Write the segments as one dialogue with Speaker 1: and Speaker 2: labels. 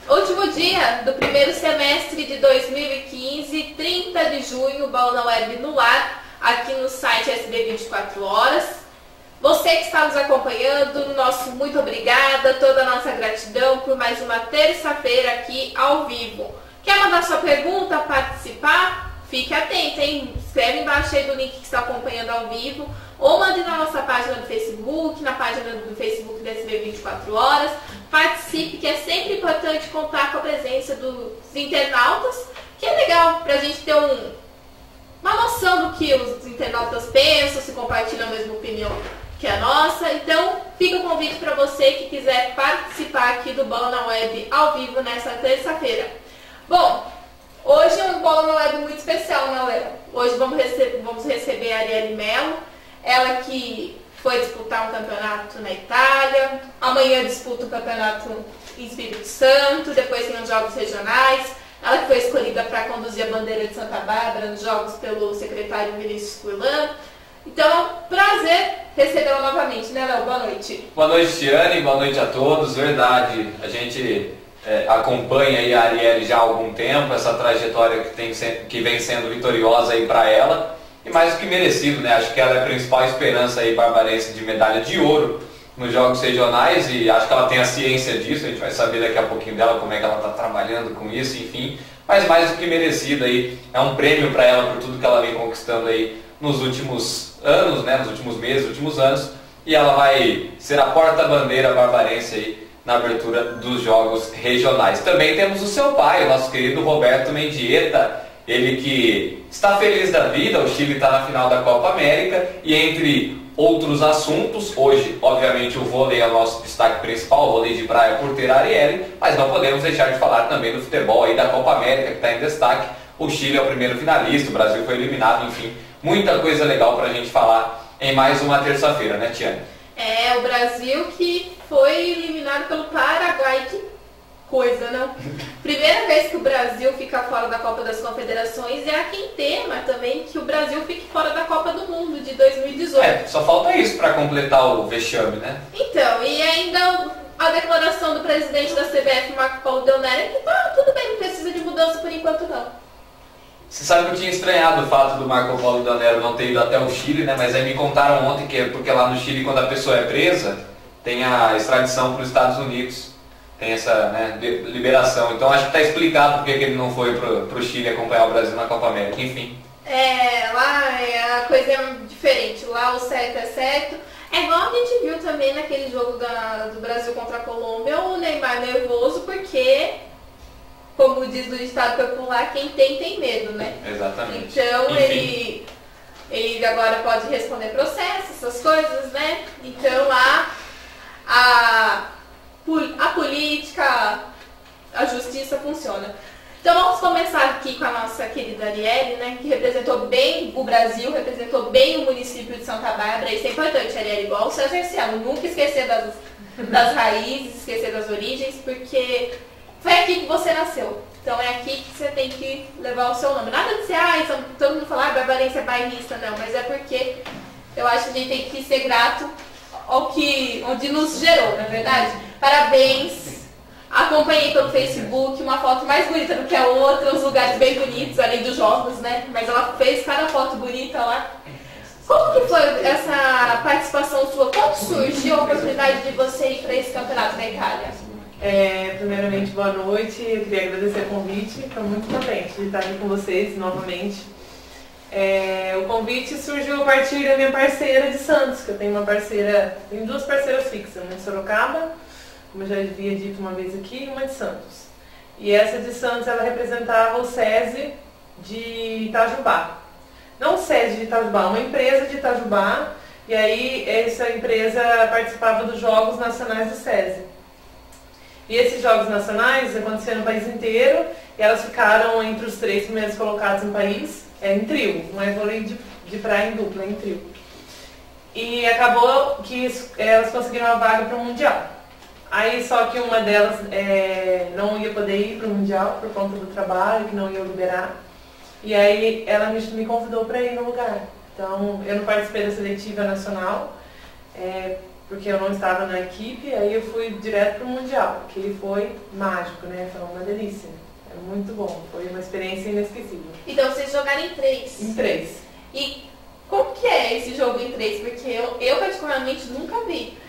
Speaker 1: Último dia do primeiro semestre de 2015, 30 de junho, Bola na Web no ar, aqui no site SB 24 Horas. Você que está nos acompanhando, nosso muito obrigada, toda a nossa gratidão por mais uma terça-feira aqui ao vivo. Quer mandar sua pergunta, participar? Fique atento, hein? Escreve embaixo aí do link que está acompanhando ao vivo, ou mande na nossa página do Facebook, na página do Facebook da SB 24 Horas. Participe, que é sempre importante contar com a presença dos internautas, que é legal para a gente ter uma noção do que os internautas pensam, se compartilham a mesma opinião que a nossa. Então, fica o convite para você que quiser participar aqui do Bola na Web ao vivo nessa terça-feira. Bom, hoje é um Bola na Web muito especial, né, Léo? Hoje vamos receber a Arielle Mello, ela que foi disputar um campeonato na Itália, amanhã disputa um campeonato em Espírito Santo, depois tem os jogos regionais. Ela que foi escolhida para conduzir a bandeira de Santa Bárbara nos jogos pelo secretário Vinícius Furlan. Então é um prazer recebê-la novamente, né, Léo? Boa noite.
Speaker 2: Boa noite, Tiane, boa noite a todos. Verdade, a gente acompanha aí a Arielle já há algum tempo, essa trajetória que vem sendo vitoriosa aí para ela. E mais do que merecido, né? Acho que ela é a principal esperança aí barbarense de medalha de ouro nos jogos regionais, e acho que ela tem a ciência disso. A gente vai saber daqui a pouquinho dela como é que ela está trabalhando com isso, enfim. Mas mais do que merecido aí, é um prêmio para ela por tudo que ela vem conquistando aí nos últimos anos, né? Nos últimos meses, últimos anos. E ela vai ser a porta-bandeira barbarense aí na abertura dos jogos regionais. Também temos o seu pai, o nosso querido Roberto Mendieta. Ele que está feliz da vida, o Chile está na final da Copa América, e entre outros assuntos, hoje, obviamente, o vôlei é o nosso destaque principal, o vôlei de praia por ter a Arielle, mas não podemos deixar de falar também do futebol aí da Copa América, que está em destaque. O Chile é o primeiro finalista, o Brasil foi eliminado, enfim, muita coisa legal para a gente falar em mais uma terça-feira, né, Tiane?
Speaker 1: É, o Brasil que foi eliminado pelo Paraguai, que coisa, não? Primeira vez que o Brasil fica fora da Copa das Confederações, e há quem tema também que o Brasil fique fora da Copa do Mundo de 2018.
Speaker 2: Só falta isso para completar o vexame, né?
Speaker 1: Então, e ainda a declaração do presidente da CBF, Marco Paulo Del Nero, que tá tudo bem, não precisa de mudança por enquanto não.
Speaker 2: Você sabe que eu tinha estranhado o fato do Marco Paulo Del Nero não ter ido até o Chile, né? Mas aí me contaram ontem que é porque lá no Chile, quando a pessoa é presa, tem a extradição para os Estados Unidos. Tem essa, né, liberação. Então acho que está explicado porque que ele não foi pro Chile acompanhar o Brasil na Copa América, enfim.
Speaker 1: Lá a coisa é diferente. Lá o certo é certo. É igual a gente viu também naquele jogo do Brasil contra a Colômbia, o Neymar nervoso porque, como diz no ditado popular, quem tem medo, né?
Speaker 2: Exatamente.
Speaker 1: Então ele agora pode responder processo, essas coisas, né? Então lá a política, a justiça funciona. Então vamos começar aqui com a nossa querida Arielle, né, que representou bem o Brasil, representou bem o município de Santa Bárbara. Isso é importante, Arielle, igual o César Cielo, nunca esquecer das raízes, esquecer das origens, porque foi aqui que você nasceu. Então é aqui que você tem que levar o seu nome. Nada de ser, todo mundo fala, barbarense é bairrista, não, mas é porque eu acho que a gente tem que ser grato onde nos gerou, não é verdade? Parabéns! Acompanhei pelo Facebook, uma foto mais bonita do que a outra, os lugares bem bonitos, além dos jogos, né? Mas ela fez cada foto bonita lá. Como que foi essa participação sua? Como surgiu a oportunidade de você ir para esse campeonato na Itália?
Speaker 3: Primeiramente, boa noite. Eu queria agradecer o convite. Estou muito contente de estar aqui com vocês novamente. O convite surgiu a partir da minha parceira de Santos, que eu tenho tenho duas parceiras fixas, uma de Sorocaba, como eu já havia dito uma vez aqui, e uma de Santos. E essa de Santos, ela representava o SESI de Itajubá. Não o SESI de Itajubá, uma empresa de Itajubá, e aí essa empresa participava dos Jogos Nacionais do SESI. E esses Jogos Nacionais aconteceram no país inteiro, e elas ficaram entre os 3 primeiros colocados no país, em trio, não é vôlei de praia em dupla, é em trio. E acabou que elas conseguiram a vaga para o Mundial. Aí só que uma delas não ia poder ir para o Mundial por conta do trabalho, que não ia liberar. E aí ela me convidou para ir no lugar. Então eu não participei da seletiva nacional, porque eu não estava na equipe, aí eu fui direto para o Mundial, que foi mágico, né? Foi uma delícia. É muito bom, foi uma experiência inesquecível.
Speaker 1: Então vocês jogaram em 3?
Speaker 3: Em 3.
Speaker 1: E como que é esse jogo em 3? Porque eu particularmente nunca vi.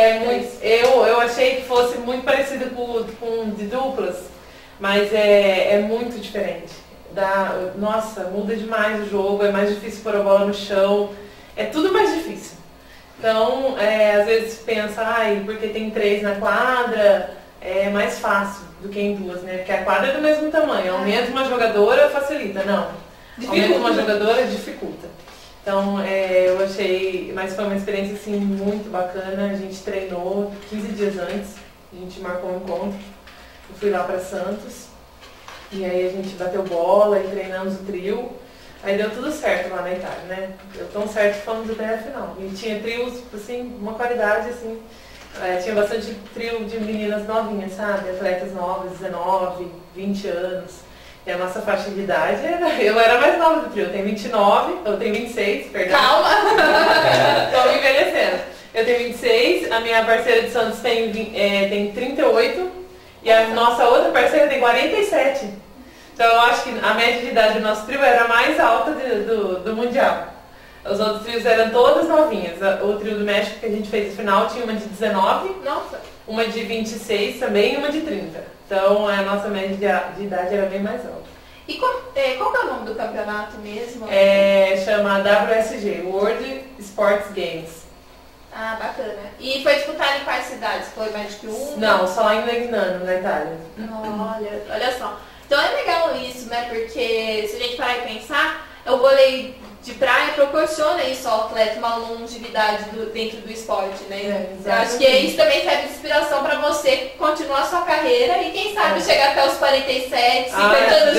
Speaker 3: Eu achei que fosse muito parecido com de duplas, mas é muito diferente. Nossa, muda demais o jogo, é mais difícil pôr a bola no chão, é tudo mais difícil. Então, às vezes pensa, porque tem 3 na quadra, é mais fácil do que em 2, né? Porque a quadra é do mesmo tamanho, aumenta uma jogadora, facilita, não. Aumenta uma jogadora, dificulta. Então, eu achei, mas foi uma experiência assim muito bacana. A gente treinou 15 dias antes, a gente marcou um encontro. Eu fui lá para Santos e aí a gente bateu bola e treinamos o trio. Aí deu tudo certo lá na Itália, né? Deu tão certo que fomos até a final. E tinha trios, assim, uma qualidade assim. Tinha bastante trio de meninas novinhas, sabe? Atletas novas, 19, 20 anos. E a nossa faixa de idade, eu era mais nova do trio, eu tenho 29, eu tenho 26, perdão.
Speaker 1: Calma!
Speaker 3: Estou me envelhecendo. Eu tenho 26, a minha parceira de Santos tem 38 e a nossa outra parceira tem 47. Então eu acho que a média de idade do nosso trio era a mais alta do Mundial. Os outros trios eram todas novinhas. O trio do México que a gente fez no final tinha uma de 19,
Speaker 1: nossa,
Speaker 3: uma de 26 também e uma de 30. Então a nossa média de idade era bem mais alta.
Speaker 1: E qual é o nome do campeonato mesmo?
Speaker 3: Chama WSG, World Sports Games.
Speaker 1: Ah, bacana. E foi disputado em quais cidades? Foi mais que uma?
Speaker 3: Não, só em Legnano, na Itália.
Speaker 1: Olha só. Então é legal isso, né? Porque se a gente parar e pensar, o vôlei de praia proporciona isso ao atleta, uma longevidade dentro do esporte, né? Eu acho que isso também serve de inspiração para você continuar a sua carreira e quem sabe chegar até os 47, 50 anos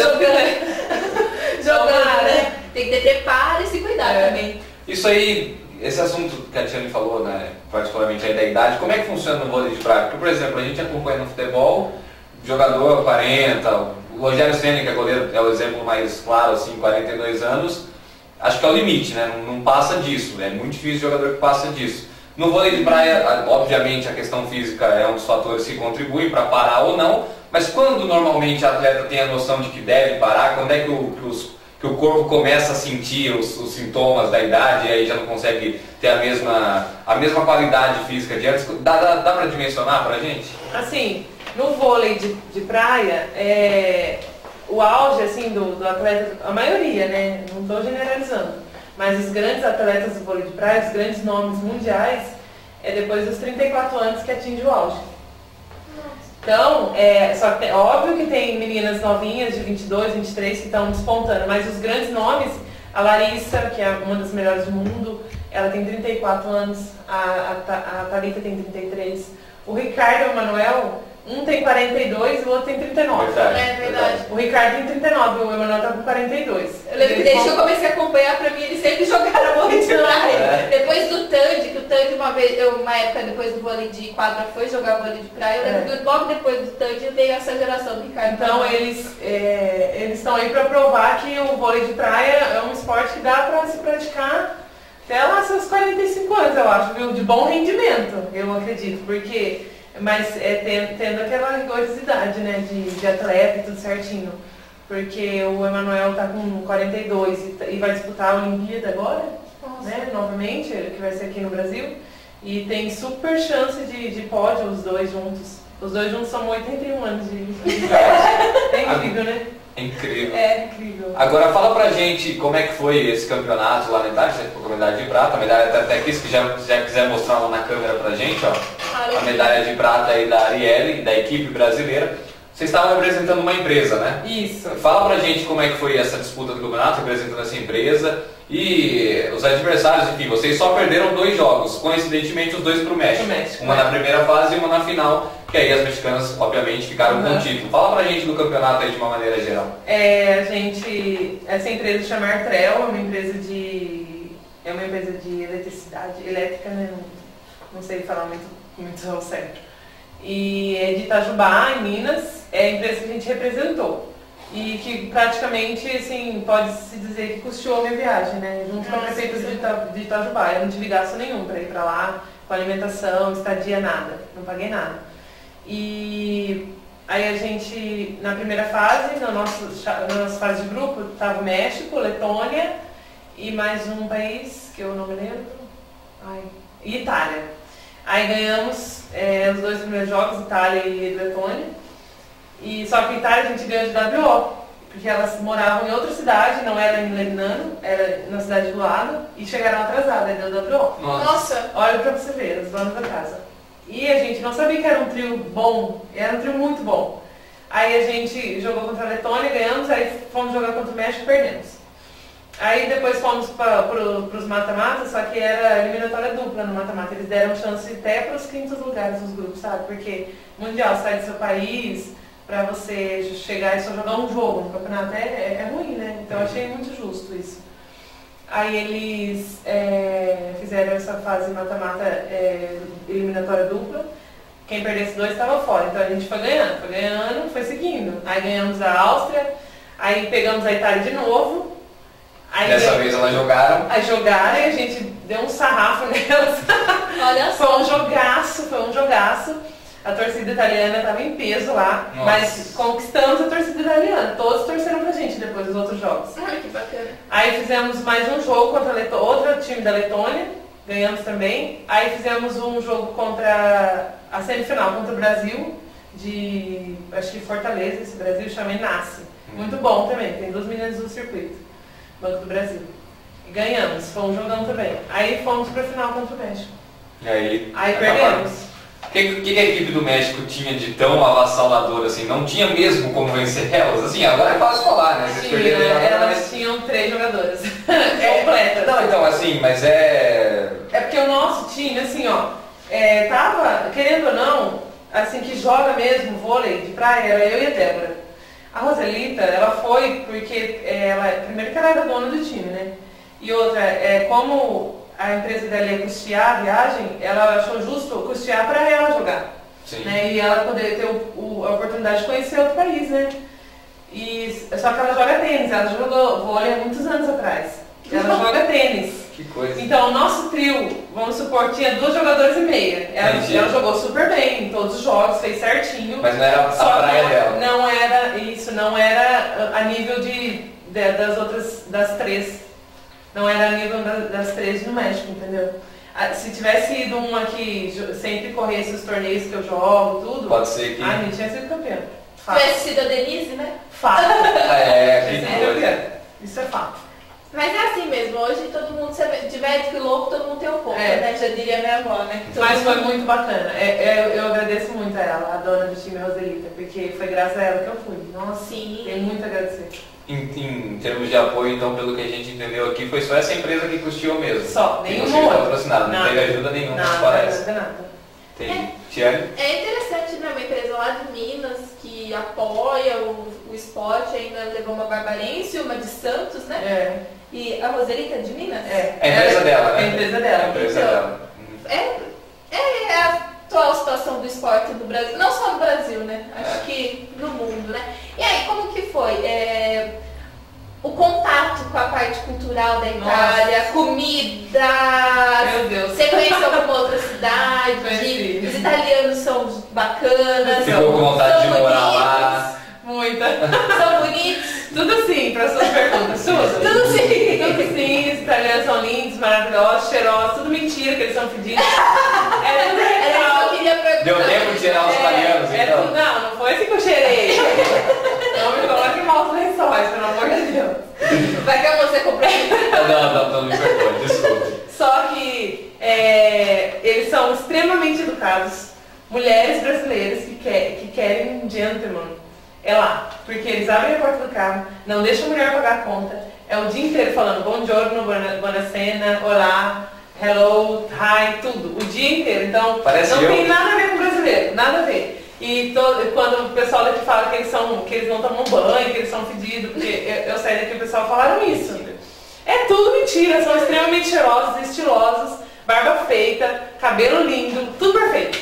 Speaker 1: jogando, né? Tem que ter preparo e se cuidar também.
Speaker 2: Isso aí, esse assunto que a Tiane falou, né, particularmente aí da idade, como é que funciona no vôlei de praia? Porque, por exemplo, a gente acompanha no futebol, jogador 40, o Rogério Ceni, que é goleiro, é o exemplo mais claro, assim, 42 anos, acho que é o limite, né? Não passa disso. É muito difícil o jogador que passa disso. No vôlei de praia, obviamente, a questão física é um dos fatores que contribuem para parar ou não, mas quando normalmente o atleta tem a noção de que deve parar, quando é que o corpo começa a sentir os sintomas da idade e aí já não consegue ter a mesma qualidade física de antes? Dá para dimensionar para a gente?
Speaker 3: Assim, no vôlei de praia, o auge assim, do atleta, a maioria, né? Não estou generalizando, mas os grandes atletas do vôlei de praia, os grandes nomes mundiais, é depois dos 34 anos que atinge o auge. Então, só que óbvio que tem meninas novinhas de 22, 23 que estão despontando, mas os grandes nomes, a Larissa, que é uma das melhores do mundo, ela tem 34 anos, a Thalita tem 33, o Ricardo Emanuel, um tem 42 e o outro tem 39.
Speaker 1: Verdade.
Speaker 3: O Ricardo tem 39, o Emanuel tá com 42.
Speaker 1: Eu lembro que desde que eu comecei a acompanhar, pra mim, eles sempre jogaram vôlei de praia. Depois do Tandy, que o Tandy uma época depois do vôlei de quadra foi jogar vôlei de praia, eu lembro que logo depois do Tandy veio essa geração do Ricardo.
Speaker 3: Então eles estão aí pra provar que o vôlei de praia é um esporte que dá pra se praticar até lá seus 45 anos, eu acho, viu? De bom rendimento, eu acredito, porque... Mas tendo aquela rigorosidade, né, de atleta e tudo certinho. Porque o Emanuel tá com 42 e vai disputar a Olimpíada agora, né, novamente, que vai ser aqui no Brasil. E tem super chance de pódio os dois juntos. Os dois juntos são 81 anos de idade. É incrível, né?
Speaker 2: É incrível.
Speaker 3: É incrível.
Speaker 2: Agora fala pra gente como é que foi esse campeonato lá na Itália, você ficou com a medalha de prata, a medalha até aqui, se já quiser mostrar lá na câmera pra gente, ó. A medalha de prata aí da Arielle, da equipe brasileira. Vocês estavam representando uma empresa, né?
Speaker 3: Isso.
Speaker 2: Fala pra gente como é que foi essa disputa do campeonato, representando essa empresa. E os adversários, enfim, vocês só perderam 2 jogos, coincidentemente os 2 pro México. Uma na primeira fase e uma na final, que aí as mexicanas, obviamente, ficaram com o título. Fala pra gente do campeonato aí de uma maneira geral.
Speaker 3: Essa empresa chama Artrel, é uma empresa de eletricidade, elétrica, né? Não sei falar muito ao certo. E é de Itajubá, em Minas, é a empresa que a gente representou. e que praticamente, assim, pode-se dizer que custeou a minha viagem, né? Junto com a prefeitura de Itajubá. Eu não tive gasto nenhum para ir para lá, com alimentação, estadia, nada. Não paguei nada. E aí a gente, na primeira fase, na nossa fase de grupo, estava o México, Letônia e mais um país que eu não me lembro. E Itália. Aí ganhamos os 2 primeiros jogos, Itália e Letônia. E só que em Itália a gente ganhou de WO, porque elas moravam em outra cidade, não era em Legnano, era na cidade do lado, e chegaram atrasadas, aí deu WO.
Speaker 1: Nossa!
Speaker 3: Olha pra você ver, os donos da casa. E a gente não sabia que era um trio bom, era um trio muito bom. Aí a gente jogou contra a Letônia, ganhamos, aí fomos jogar contra o México e perdemos. Aí depois fomos para os mata-matas, só que era eliminatória dupla no mata-mata. Eles deram chance até para os quintos lugares dos grupos, sabe? Porque mundial, sai do seu país, para você chegar e só jogar um jogo no campeonato é ruim, né? Então eu achei muito justo isso. Aí eles fizeram essa fase mata-mata eliminatória dupla. Quem perdesse 2 estava fora. Então a gente foi ganhando, foi seguindo. Aí ganhamos a Áustria, aí pegamos a Itália de novo. Aí
Speaker 2: Dessa vez elas jogaram.
Speaker 3: Aí jogaram e a gente deu um sarrafo nelas.
Speaker 1: Olha só.
Speaker 3: Foi um jogaço. A torcida italiana estava em peso lá,
Speaker 2: Nossa.
Speaker 3: mas conquistamos a torcida italiana. Todos torceram pra gente depois dos outros jogos.
Speaker 1: Ai, que bacana.
Speaker 3: Aí fizemos mais um jogo contra outro time da Letônia, ganhamos também. Aí fizemos um jogo contra a semifinal contra o Brasil, acho que Fortaleza, esse Brasil chama Inácio. Muito bom também, tem 2 meninas do circuito, Banco do Brasil. E ganhamos, foi um jogão também. Aí fomos pra final contra o México.
Speaker 2: E aí
Speaker 3: perdemos.
Speaker 2: O que a equipe do México tinha de tão avassalador assim? Não tinha mesmo como vencer elas? Assim, agora é fácil falar, né? Vocês perderam
Speaker 3: Elas tinham 3 jogadoras completas.
Speaker 2: Não, então assim, mas
Speaker 3: É porque o nosso time, assim, ó, tava, querendo ou não, assim, que joga mesmo vôlei de praia, era eu e a Débora. A Roselita, ela foi porque primeiro que ela era dona do time, né? E outra, como a empresa dela ia custear a viagem, ela achou justo custear para ela jogar.
Speaker 2: Sim.
Speaker 3: Né? E ela poder ter a oportunidade de conhecer outro país, né? Só que ela joga tênis, ela jogou vôlei há muitos anos atrás. Ela joga tênis.
Speaker 2: Que coisa.
Speaker 3: Então o nosso trio, vamos supor, tinha 2 jogadoras e meia. Ela jogou super bem em todos os jogos, fez certinho.
Speaker 2: Mas não era a praia dela.
Speaker 3: Não era a nível das 3. Não era a nível das 3 no México, entendeu? Se tivesse ido uma que sempre corresse os torneios que eu jogo, tudo.
Speaker 2: Pode ser que.
Speaker 3: A gente tinha sido campeã.
Speaker 1: Tivesse sido a Denise, né?
Speaker 3: Fato.
Speaker 2: Que coisa.
Speaker 3: Isso é fato.
Speaker 1: Mas é assim mesmo, hoje todo mundo de médico e louco, todo mundo tem um pouco, né? Já diria minha avó, né?
Speaker 3: Mas foi muito bacana. Eu agradeço muito a ela, a dona do time Roselita, porque foi graças a ela que eu fui. Nossa,
Speaker 1: sim.
Speaker 3: Tenho muito a agradecer.
Speaker 2: Em termos de apoio, então, pelo que a gente entendeu aqui, foi só essa empresa que custeou mesmo.
Speaker 3: Só,
Speaker 2: que
Speaker 3: nenhuma
Speaker 2: conseguiu
Speaker 3: outra.
Speaker 2: patrocinar, não teve ajuda nenhuma, parece.
Speaker 3: Nada.
Speaker 2: Tem. Tiane?
Speaker 1: É interessante, né? Uma empresa lá de Minas que apoia o esporte, ainda levou uma barbarense, uma de Santos, né? E a Roselita é de Minas?
Speaker 2: É a empresa dela, né?
Speaker 3: É a empresa dela.
Speaker 2: É a empresa dela.
Speaker 1: É a atual situação do esporte no Brasil, não só no Brasil, né? Acho que no mundo, né? E aí, como que foi? O contato com a parte cultural da Itália, comida.
Speaker 3: Meu Deus.
Speaker 1: Você conheceu alguma outra cidade?
Speaker 3: Conheci.
Speaker 1: Os italianos são bacanas.
Speaker 2: Ficou com vontade de morar
Speaker 1: bonitos,
Speaker 2: lá.
Speaker 3: Muita.
Speaker 1: São bonitos.
Speaker 3: Tudo sim, para suas perguntas. Tudo sim. Tudo sim. Os italianos são lindos, maravilhosos, cheirosos. Tudo mentira que eles são fedidos. É tudo
Speaker 1: Era isso que
Speaker 3: real.
Speaker 1: eu queria perguntar.
Speaker 2: Deu tempo de tirar os italianos, então?
Speaker 3: Não foi assim que eu cheirei. Não me coloque mal os lençóis, pelo amor de Deus.
Speaker 1: Vai que você comprou.
Speaker 2: Não, me perdoe, desculpe.
Speaker 3: Só que eles são extremamente educados. Mulheres brasileiras que querem um gentleman. É lá. Porque eles abrem a porta do carro, não deixam a mulher pagar a conta. É o dia inteiro falando buongiorno, buonasera, olá, hello, hi, tudo. O dia inteiro. Então, não tem nada a ver com brasileiro. Nada a ver. E quando o pessoal daqui fala que eles não tomam banho, que eles são fedidos, porque eu saí daqui e o pessoal falaram isso. É tudo mentira, são extremamente cheirosos, estilosos, barba feita, cabelo lindo, tudo perfeito.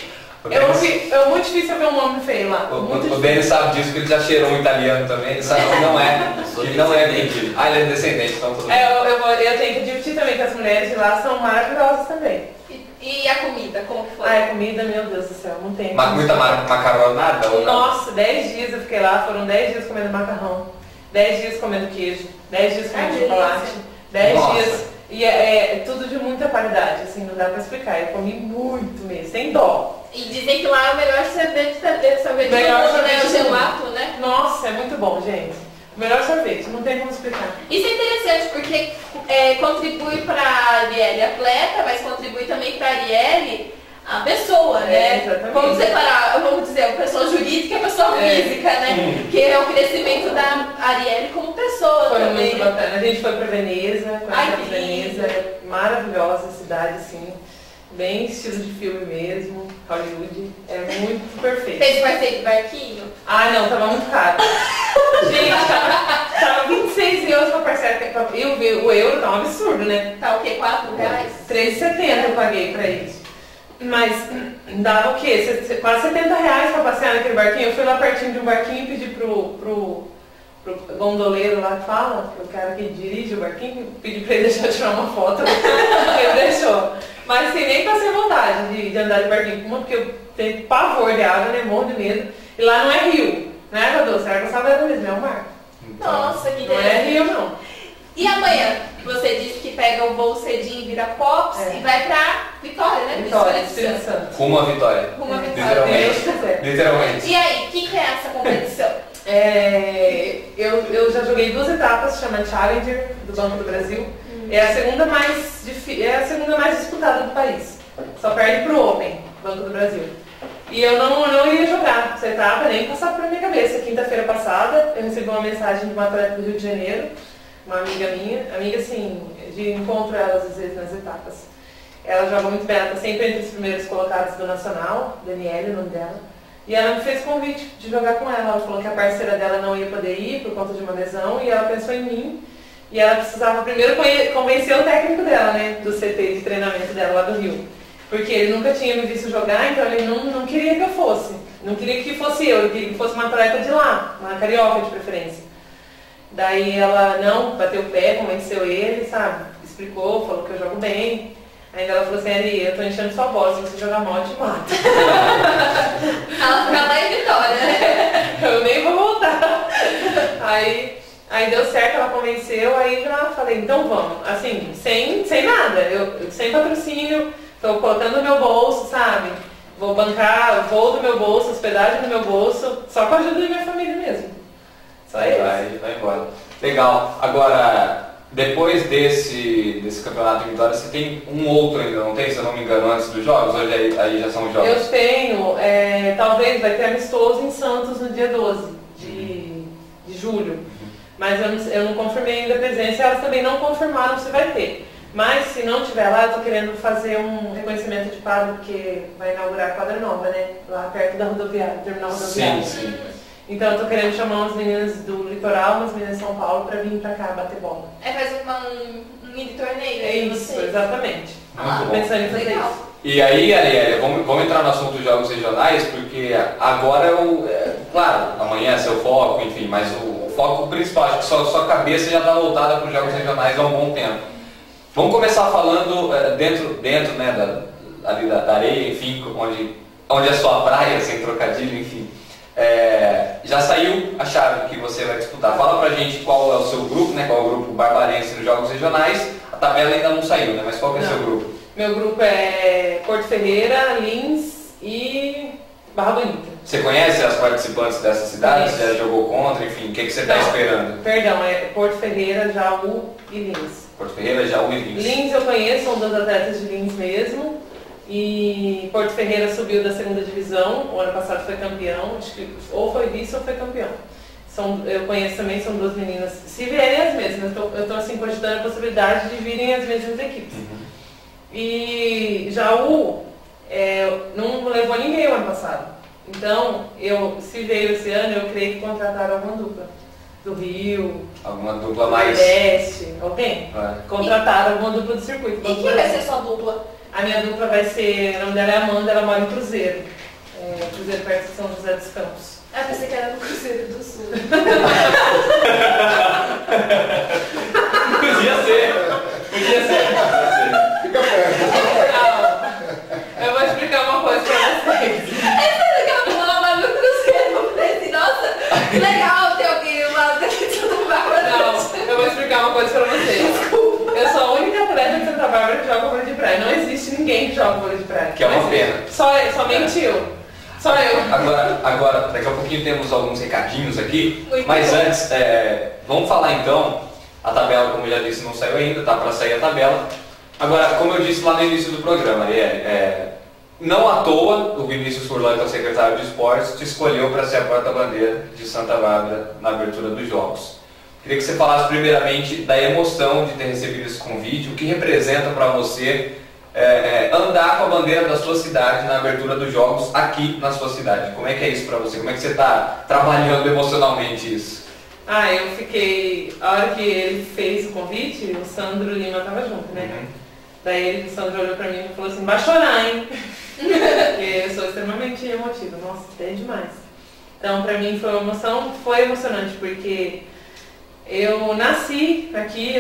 Speaker 3: É muito difícil ver um homem feio lá.
Speaker 2: O Denis sabe disso, que ele já cheirou um italiano também, ele sabe que não é mentira. Ah, ele é descendente, então tudo bem.
Speaker 3: Eu tenho que admitir também que as mulheres de lá são maravilhosas também.
Speaker 1: E a comida, como que foi?
Speaker 3: A comida, meu Deus do céu, não tem.
Speaker 2: Muita macaronada ou não?
Speaker 3: Nossa, 10 dias eu fiquei lá, foram 10 dias comendo macarrão, 10 dias comendo queijo, 10 dias comendo chocolate, 10 dias. E é tudo de muita qualidade, assim, não dá pra explicar. Eu comi muito mesmo, sem dó.
Speaker 1: E dizem que lá é o melhor sorvete do mundo, né? O gelato, né?
Speaker 3: Nossa, é muito bom, gente. O melhor sorvete, não tem como explicar.
Speaker 1: Isso é interessante porque contribui para a Arielle atleta, mas contribui também para a Arielle a pessoa, né?
Speaker 3: Exatamente.
Speaker 1: Vamos separar, vamos dizer, a pessoa jurídica e a pessoa física, né? Que é o crescimento da Arielle como pessoa
Speaker 3: foi
Speaker 1: também.
Speaker 3: Foi muito bacana. A gente foi para Veneza, Veneza, maravilhosa cidade, assim. Bem estilo de filme mesmo, Hollywood, é muito perfeito.
Speaker 1: Fez passeio de barquinho?
Speaker 3: Ah, não, tava muito caro. Gente, tava 26 euros pra parcela. E o euro tá um absurdo, né?
Speaker 1: Tá o quê? R$4?
Speaker 3: R$3,70 eu paguei pra isso. Mas dava o quê? Quase R$70 pra passear naquele barquinho. Eu fui lá pertinho de um barquinho e pedi pro gondoleiro lá que fala, o cara que dirige o barquinho, pedi pra ele deixar eu tirar uma foto. Ele deixou. Mas assim, nem passei vontade de andar de barquinho, porque eu tenho pavor de água, né? Morro de medo. E lá não é rio, né, Radô? Será que eu sabia mesmo? É o mar.
Speaker 1: Nossa, que
Speaker 3: delícia. Não é rio, não.
Speaker 1: E amanhã? Você disse que pega o voo cedinho em Viracopos e vai pra Vitória, né?
Speaker 3: Vitória, Espírito Santo.
Speaker 2: Rumo à vitória.
Speaker 1: Rumo à vitória.
Speaker 2: Literalmente.
Speaker 1: E aí, o que é essa competição?
Speaker 3: Eu já joguei 2 etapas, chama Challenger, do Banco do Brasil. É a segunda mais disputada do país. Só perde pro Open, Banco do Brasil. E eu não ia jogar essa etapa, nem passava pela minha cabeça. Quinta-feira passada, eu recebi uma mensagem de uma atleta do Rio de Janeiro, uma amiga minha, amiga assim, de encontro elas às vezes nas etapas. Ela joga muito bem, ela está sempre entre os primeiros colocados do Nacional, Daniele, o nome dela. E ela me fez convite de jogar com ela. Ela falou que a parceira dela não ia poder ir por conta de uma lesão e ela pensou em mim. E ela precisava primeiro convencer o técnico dela, né, do CT de treinamento dela lá do Rio. Porque ele nunca tinha me visto jogar, então ele não queria que eu fosse. Não queria que fosse eu, ele queria que fosse uma atleta de lá, uma carioca de preferência. Daí ela não bateu o pé, convenceu ele, sabe? Explicou, falou que eu jogo bem. Ainda ela falou assim, Ari, eu tô enchendo sua voz, se você jogar mal, eu te mato.
Speaker 1: Ela fica lá em Vitória, né?
Speaker 3: Eu nem vou voltar. Aí deu certo, ela convenceu, aí já falei, então vamos. Assim, sem nada, eu sem patrocínio, tô colocando no meu bolso, sabe? Vou bancar o voo do meu bolso, hospedagem do meu bolso, só com a ajuda da minha família mesmo. Só isso.
Speaker 2: Vai embora. Legal. Agora, depois desse campeonato de Vitória, você tem um outro ainda, não tem? Se eu não me engano, antes dos jogos? Hoje aí já são os jogos?
Speaker 3: Eu tenho, talvez vai ter amistoso em Santos no dia 12 de julho. Mas eu não confirmei ainda a presença e elas também não confirmaram se vai ter. Mas se não tiver lá, eu tô querendo fazer um reconhecimento de quadro, porque vai inaugurar a quadra nova, né? Lá perto da rodoviária, terminal rodoviário.
Speaker 2: Sim.
Speaker 3: Então eu tô querendo chamar umas meninas do litoral, umas meninas de São Paulo, pra vir pra cá bater bola.
Speaker 1: Faz um mini torneio.
Speaker 3: É isso, exatamente.
Speaker 2: Muito bom.
Speaker 3: Pensando em fazer
Speaker 1: Legal.
Speaker 3: isso.
Speaker 2: E aí, Arielle, vamos entrar no assunto dos jogos regionais, porque agora claro, amanhã é seu foco, enfim, mas o foco principal, acho que sua cabeça já está voltada para os jogos regionais há um bom tempo. Vamos começar falando dentro né, ali da areia, enfim, onde é a sua praia, sem trocadilho, enfim. Já saiu a chave que você vai disputar. Fala pra gente qual é o seu grupo, né? Qual é o grupo barbarense nos jogos regionais. A tabela ainda não saiu, né? Mas qual que é o seu grupo?
Speaker 3: Meu grupo é Porto Ferreira, Lins e Barra Bonita.
Speaker 2: Você conhece as participantes dessas cidades? Já jogou contra? Enfim, o que você está esperando?
Speaker 3: Perdão, é Porto Ferreira, Jaú e Lins.
Speaker 2: Porto Ferreira, Jaú e Lins.
Speaker 3: Lins eu conheço, são 2 atletas de Lins mesmo. E Porto Ferreira subiu da 2ª divisão, o ano passado foi campeão, acho que ou foi vice ou foi campeão. Eu conheço também, são 2 meninas, se vierem as mesmas, eu estou assim cogitando a possibilidade de virem as mesmas equipes. E Jaú não levou ninguém o ano passado. Então, se veio esse ano, eu creio que contrataram alguma dupla. Do Rio,
Speaker 2: alguma dupla mais...
Speaker 3: Nordeste, alguém? Contrataram alguma dupla do circuito.
Speaker 1: E quem vai ser sua dupla?
Speaker 3: A minha dupla vai ser, o nome dela é Amanda, ela mora em Cruzeiro. Cruzeiro perto de São José dos Campos.
Speaker 1: Ah, pensei que era no Cruzeiro do Sul.
Speaker 2: Podia ser.
Speaker 4: Fica perto.
Speaker 3: Eu vou explicar uma coisa pra vocês.
Speaker 1: Aí ela falou lá no Cruzeiro, eu falei assim, nossa, que legal ter alguém lá daqui de Santa Bárbara.
Speaker 3: Não, eu vou explicar uma coisa pra vocês. Eu sou a única atleta de Santa Bárbara que joga vôlei de praia. Não existe ninguém que joga vôlei de praia.
Speaker 2: Que é uma pena.
Speaker 3: Somente eu. Só eu.
Speaker 2: Agora, daqui a pouquinho temos alguns recadinhos aqui,
Speaker 1: Muito
Speaker 2: mas
Speaker 1: bom.
Speaker 2: antes, vamos falar então, a tabela, como eu já disse, não saiu ainda, tá para sair a tabela. Agora, como eu disse lá no início do programa, Arielle, não à toa o Vinícius Furlan, que é o secretário de esportes, te escolheu para ser a porta-bandeira de Santa Bárbara na abertura dos Jogos. Queria que você falasse primeiramente da emoção de ter recebido esse convite, o que representa para você andar com a bandeira da sua cidade na abertura dos Jogos aqui na sua cidade. Como é que é isso para você? Como é que você está trabalhando emocionalmente isso?
Speaker 3: Eu fiquei... A hora que ele fez o convite, o Sandro Lima estava junto, né?
Speaker 2: Uhum.
Speaker 3: Daí o Sandro olhou pra mim e falou assim, vai chorar, hein? Porque eu sou extremamente emotiva. Nossa, até demais. Então, pra mim foi uma emoção, foi emocionante, porque eu nasci aqui,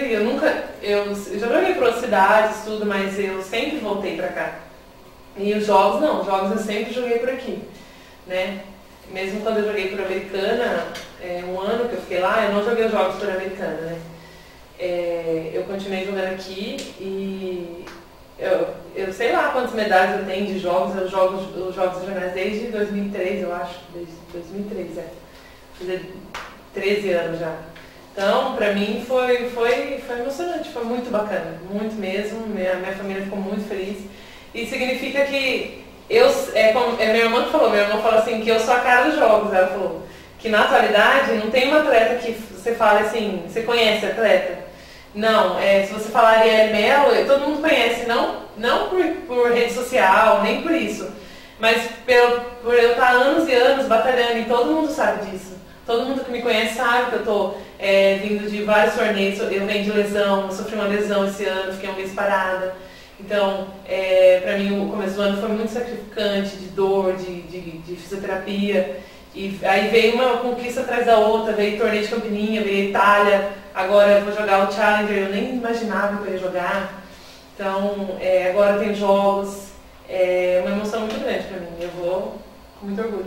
Speaker 3: eu já joguei por outras cidades, tudo, mas eu sempre voltei pra cá. E os jogos não, os jogos eu sempre joguei por aqui, né? Mesmo quando eu joguei por Americana, um ano que eu fiquei lá, eu não joguei os jogos por Americana, né? Eu continuei jogando aqui e eu sei lá quantas medalhas eu tenho de jogos, os jogos regionais desde 2003, eu acho, desde 2003, fazer 13 anos já. Então, pra mim foi emocionante, foi muito bacana, muito mesmo, minha família ficou muito feliz. E significa que como minha irmã falou assim, que eu sou a cara dos jogos, ela falou que na atualidade não tem uma atleta que você fala assim, você conhece a atleta? Não, se você falar Arielle Mello, todo mundo conhece, não por rede social, nem por isso, mas por eu estar anos e anos batalhando, e todo mundo sabe disso. Todo mundo que me conhece sabe que eu estou vindo de vários torneios, eu venho de lesão, eu sofri uma lesão esse ano, fiquei um mês parada. Então, para mim, o começo do ano foi muito sacrificante, de dor, de fisioterapia. E aí veio uma conquista atrás da outra, veio torneio de Campininha, veio Itália, agora eu vou jogar o Challenger, eu nem imaginava que eu ia jogar. Então, agora tem jogos, uma emoção muito grande para mim, eu vou com muito orgulho.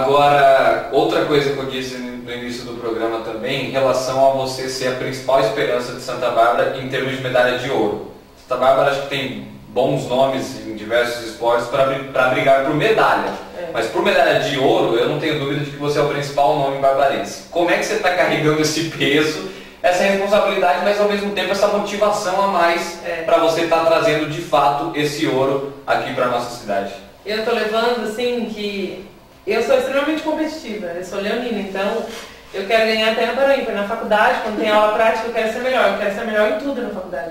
Speaker 2: Agora, outra coisa que eu disse no início do programa também, em relação a você ser a principal esperança de Santa Bárbara em termos de medalha de ouro. Santa Bárbara acho que tem bons nomes em diversos esportes para brigar por medalha. Mas por medalha de ouro, eu não tenho dúvida de que você é o principal nome barbarense. Como é que você está carregando esse peso, essa responsabilidade, mas ao mesmo tempo essa motivação a mais para você estar trazendo de fato esse ouro aqui para nossa cidade?
Speaker 3: Eu estou levando assim que eu sou extremamente competitiva, eu sou leonina, então eu quero ganhar até no Paraíba, na faculdade, quando tem aula prática eu quero ser melhor em tudo na faculdade.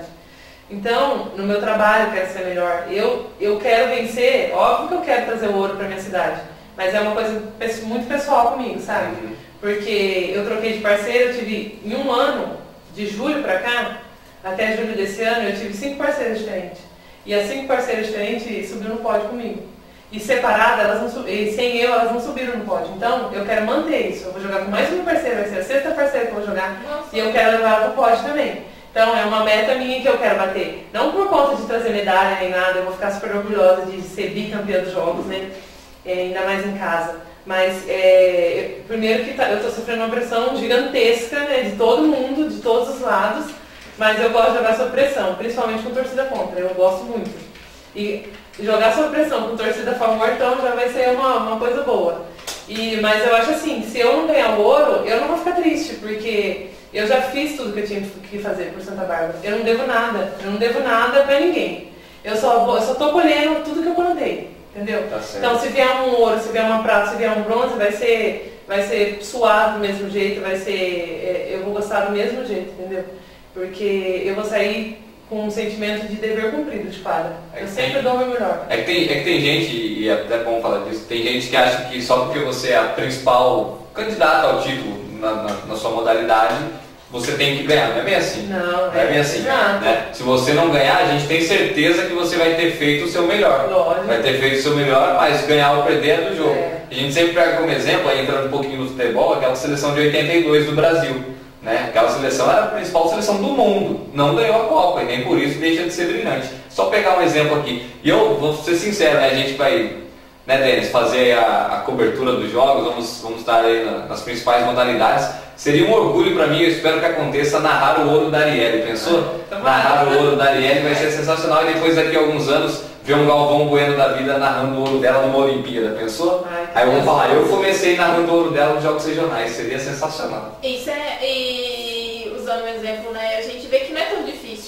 Speaker 3: Então, no meu trabalho eu quero ser melhor. Eu quero vencer, óbvio que eu quero trazer o ouro para minha cidade, mas é uma coisa muito pessoal comigo, sabe? Porque eu troquei de parceiro, eu tive em um ano, de julho para cá, até julho desse ano, eu tive 5 parceiras diferentes. E as 5 parceiras diferentes subiram no pódio comigo. E separadas, sem eu, elas não subiram no pódio. Então, eu quero manter isso. Eu vou jogar com mais uma parceira, vai ser a 6ª parceira que eu vou jogar. Nossa. E eu quero levar ela pro pódio também. Então, é uma meta minha que eu quero bater. Não por conta de trazer medalha nem nada, eu vou ficar super orgulhosa de ser bicampeã dos jogos, né? Ainda mais em casa. Mas, primeiro que eu estou sofrendo uma pressão gigantesca, né? De todo mundo, de todos os lados. Mas eu gosto de jogar sob pressão, principalmente com torcida contra. Eu gosto muito. E jogar sob pressão com torcida a favor, então já vai ser uma coisa boa. Mas eu acho assim, se eu não ganhar o ouro, eu não vou ficar triste, porque eu já fiz tudo que eu tinha que fazer por Santa Bárbara. Eu não devo nada pra ninguém. Eu só tô colhendo tudo que eu plantei, entendeu?
Speaker 2: Tá certo.
Speaker 3: Então se vier um ouro, se vier uma prata, se vier um bronze, vai ser suado do mesmo jeito, eu vou gostar do mesmo jeito, entendeu? Porque eu vou sair com um sentimento de dever cumprido de quadra. Eu sempre dou o meu melhor.
Speaker 2: É que tem gente, e é até bom falar disso, tem gente que acha que só porque você é a principal candidata ao título na sua modalidade, você tem que ganhar, não é bem assim.
Speaker 3: Não
Speaker 2: é bem assim. Né? Se você não ganhar, a gente tem certeza que você vai ter feito o seu melhor.
Speaker 3: Lógico.
Speaker 2: Vai ter feito o seu melhor, mas ganhar ou perder é do jogo. A gente sempre pega como exemplo, aí entrando um pouquinho no futebol, aquela seleção de 82 do Brasil. Né? Aquela seleção era a principal seleção do mundo, não ganhou a Copa e nem por isso deixa de ser brilhante. Só pegar um exemplo aqui, e eu vou ser sincero, né? A gente vai, né, Denis, fazer a cobertura dos jogos, vamos estar aí nas principais modalidades. Seria um orgulho para mim, eu espero que aconteça, narrar o ouro da Arielle, pensou? Narrar o ouro da Arielle vai ser sensacional e depois daqui a alguns anos ver um Galvão Bueno da vida narrando o ouro dela numa Olimpíada, pensou? Aí eu vou falar, eu comecei narrando o ouro dela nos jogos regionais, seria sensacional.
Speaker 1: Isso e usando um exemplo, né, a gente vê que não é tão difícil.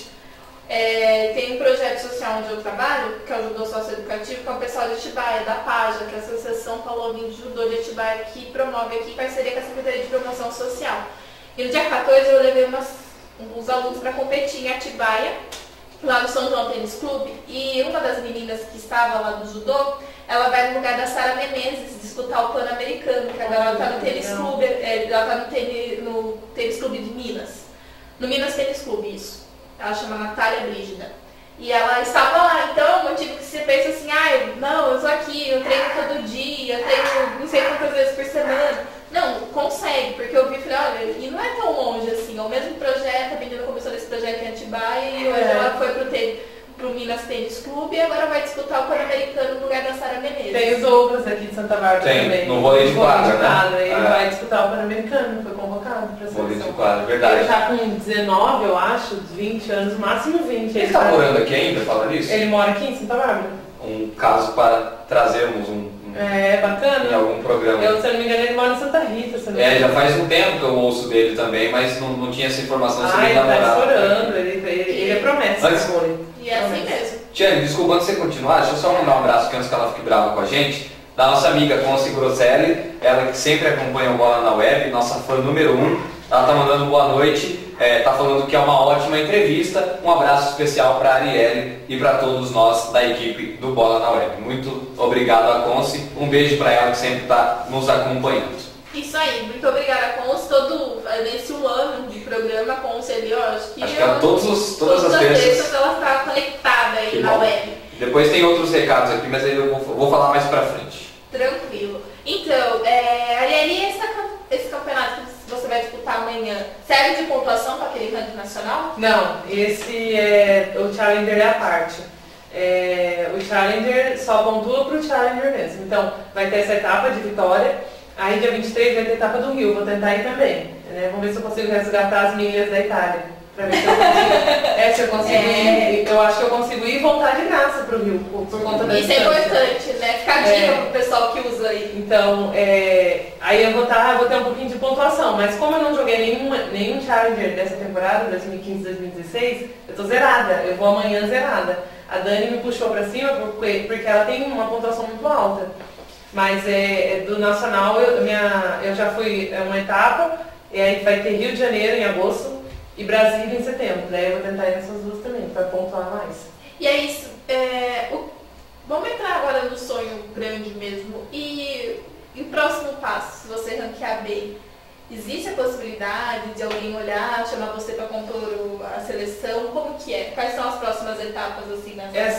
Speaker 1: Tem um projeto social onde eu trabalho, que é o Judô Socioeducativo, que é o pessoal de Atibaia, da PAJA, que é a Associação Paulo de Judô de Atibaia, que promove aqui parceria com a Secretaria de Promoção Social. E no dia 14 eu levei uns alunos para competir em Atibaia, lá no São João Tênis Clube, e uma das meninas que estava lá do judô, ela vai no lugar da Sara Menezes disputar o Pan-Americano, que agora ela está no Tênis Clube, ela está no Tênis Clube de Minas. No Minas Tênis Clube, isso. Ela chama Natália Brígida. E ela estava lá, então, o motivo que você pensa assim, não, eu estou aqui, eu treino todo dia, eu treino não sei quantas vezes por semana. Não, consegue, porque eu vi e falei, olha, e não é tão longe assim, é o mesmo projeto, a menina começou nesse projeto em Atibaia e hoje ela foi pro Minas Tênis Clube e agora vai disputar o Pan-Americano no lugar da Sara Menezes.
Speaker 3: Tem os Douglas aqui de Santa Bárbara também.
Speaker 2: No vôlei de quadra, né?
Speaker 3: Ele vai disputar o Pan-Americano, foi convocado para a seleção.
Speaker 2: Vôlei de quadra, verdade.
Speaker 3: Ele já com 19, eu acho, 20 anos, no máximo 20.
Speaker 2: Ele está morando aqui ainda, fala disso?
Speaker 3: Ele mora aqui em Santa Bárbara.
Speaker 2: Um caso para trazermos
Speaker 3: bacana.
Speaker 2: Em algum programa.
Speaker 3: Eu, se eu não me engano, ele mora em Santa Rita.
Speaker 2: Já faz um tempo que eu ouço dele também, mas não tinha essa informação sobre ele namorado.
Speaker 3: Ele está estourando, ele é promessa.
Speaker 1: E é assim mesmo.
Speaker 2: Tiane, desculpa, antes de você continuar, deixa eu só mandar um abraço antes que ela fique brava com a gente, da nossa amiga Conce Grosselli, ela que sempre acompanha o Bola na Web, nossa fã número 1. Ela está mandando boa noite, está falando que é uma ótima entrevista. Um abraço especial para a Arielle e para todos nós da equipe do Bola na Web. Muito obrigado a Conce, um beijo para ela que sempre está nos acompanhando.
Speaker 1: Isso aí, muito obrigada, Conce. Nesse ano de programa, a Conce ali, acho que
Speaker 2: todas as vezes
Speaker 1: ela está conectada aí na web.
Speaker 2: Depois tem outros recados aqui, mas aí eu vou falar mais pra frente.
Speaker 1: Tranquilo. Então, Arielle, esse campeonato que você vai disputar amanhã, serve de pontuação para aquele ranking nacional?
Speaker 3: Não, o Challenger é a parte. O Challenger só pontua para o Challenger mesmo. Então, vai ter essa etapa de vitória. Aí, dia 23, vai ter a etapa do Rio. Vou tentar ir também. Vamos ver se eu consigo resgatar as milhas da Itália. Pra ver se eu consigo. Se eu conseguir. Eu acho que eu consigo ir e voltar de graça pro Rio, por conta da
Speaker 1: Isso
Speaker 3: distância.
Speaker 1: É importante, né? Ficar dica pro pessoal que usa aí.
Speaker 3: Então, aí eu vou ter um pouquinho de pontuação. Mas como eu não joguei nenhum Challenger dessa temporada, 2015-2016, eu tô zerada. Eu vou amanhã zerada. A Dani me puxou pra cima porque ela tem uma pontuação muito alta. Mas do Nacional eu já fui uma etapa, e aí vai ter Rio de Janeiro em agosto e Brasília em setembro. Daí eu vou tentar ir nessas duas também, para pontuar mais.
Speaker 1: E é isso. Vamos entrar agora no sonho grande mesmo. E o próximo passo, se você ranquear bem, existe a possibilidade de alguém olhar, chamar você para compor a seleção? Como que é? Quais são as próximas etapas assim?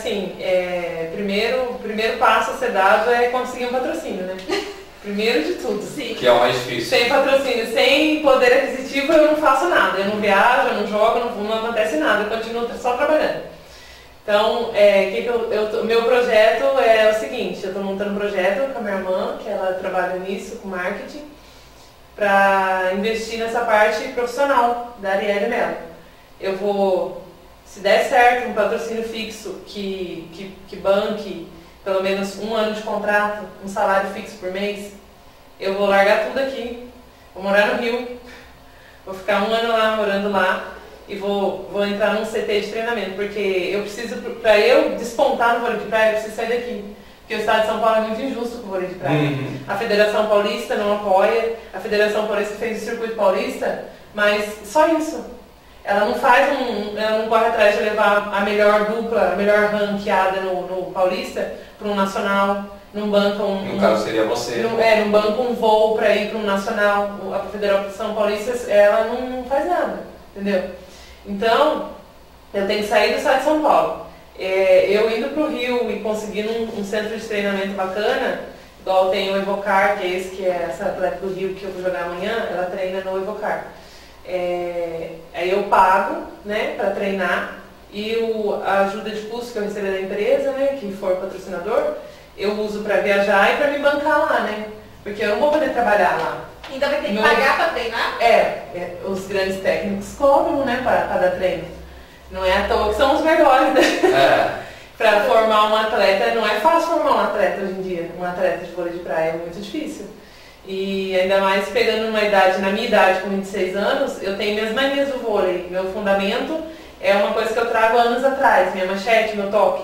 Speaker 3: O primeiro passo a ser dado é conseguir um patrocínio, né? Primeiro de tudo.
Speaker 1: Sim.
Speaker 2: Que é o mais difícil.
Speaker 3: Sem patrocínio, sem poder aquisitivo, eu não faço nada. Eu não viajo, eu não jogo, não acontece nada. Eu continuo só trabalhando. Então, meu projeto é o seguinte, eu estou montando um projeto com a minha irmã, que ela trabalha nisso, com marketing, para investir nessa parte profissional da Arielle Mello. Eu vou, se der certo, um patrocínio fixo que banque pelo menos 1 ano de contrato, um salário fixo por mês, eu vou largar tudo aqui, vou morar no Rio, vou ficar 1 ano lá, morando lá, e vou entrar num CT de treinamento, porque eu preciso, para eu despontar no vôlei de praia, eu preciso sair daqui. Porque o estado de São Paulo é muito injusto com o vôlei de praia. A Federação Paulista não apoia, a Federação Paulista fez o circuito paulista, mas só isso. Ela não corre atrás de levar a melhor dupla, a melhor ranqueada no Paulista para um nacional. não banca
Speaker 2: No caso seria você.
Speaker 3: Não banca um voo para ir para um nacional. A Federação Paulista, ela não faz nada, entendeu? Então, eu tenho que sair do estado de São Paulo. Eu indo para o Rio e conseguindo um centro de treinamento bacana, igual tem o Evocar, que é esse que é essa atleta do Rio que eu vou jogar amanhã, ela treina no Evocar. Aí eu pago, né, para treinar, e a ajuda de custo que eu receber da empresa, né, que for patrocinador, eu uso para viajar e para me bancar lá, né, porque eu não vou poder trabalhar lá.
Speaker 1: Ainda vai ter que pagar para treinar?
Speaker 3: Os grandes técnicos cobram, né, para dar treino. Não é à toa que são os melhores, né? Para formar um atleta, não é fácil formar um atleta hoje em dia, um atleta de vôlei de praia, é muito difícil. E ainda mais pegando na minha idade, com 26 anos, eu tenho minhas manias do vôlei. Meu fundamento é uma coisa que eu trago anos atrás, minha manchete, meu toque.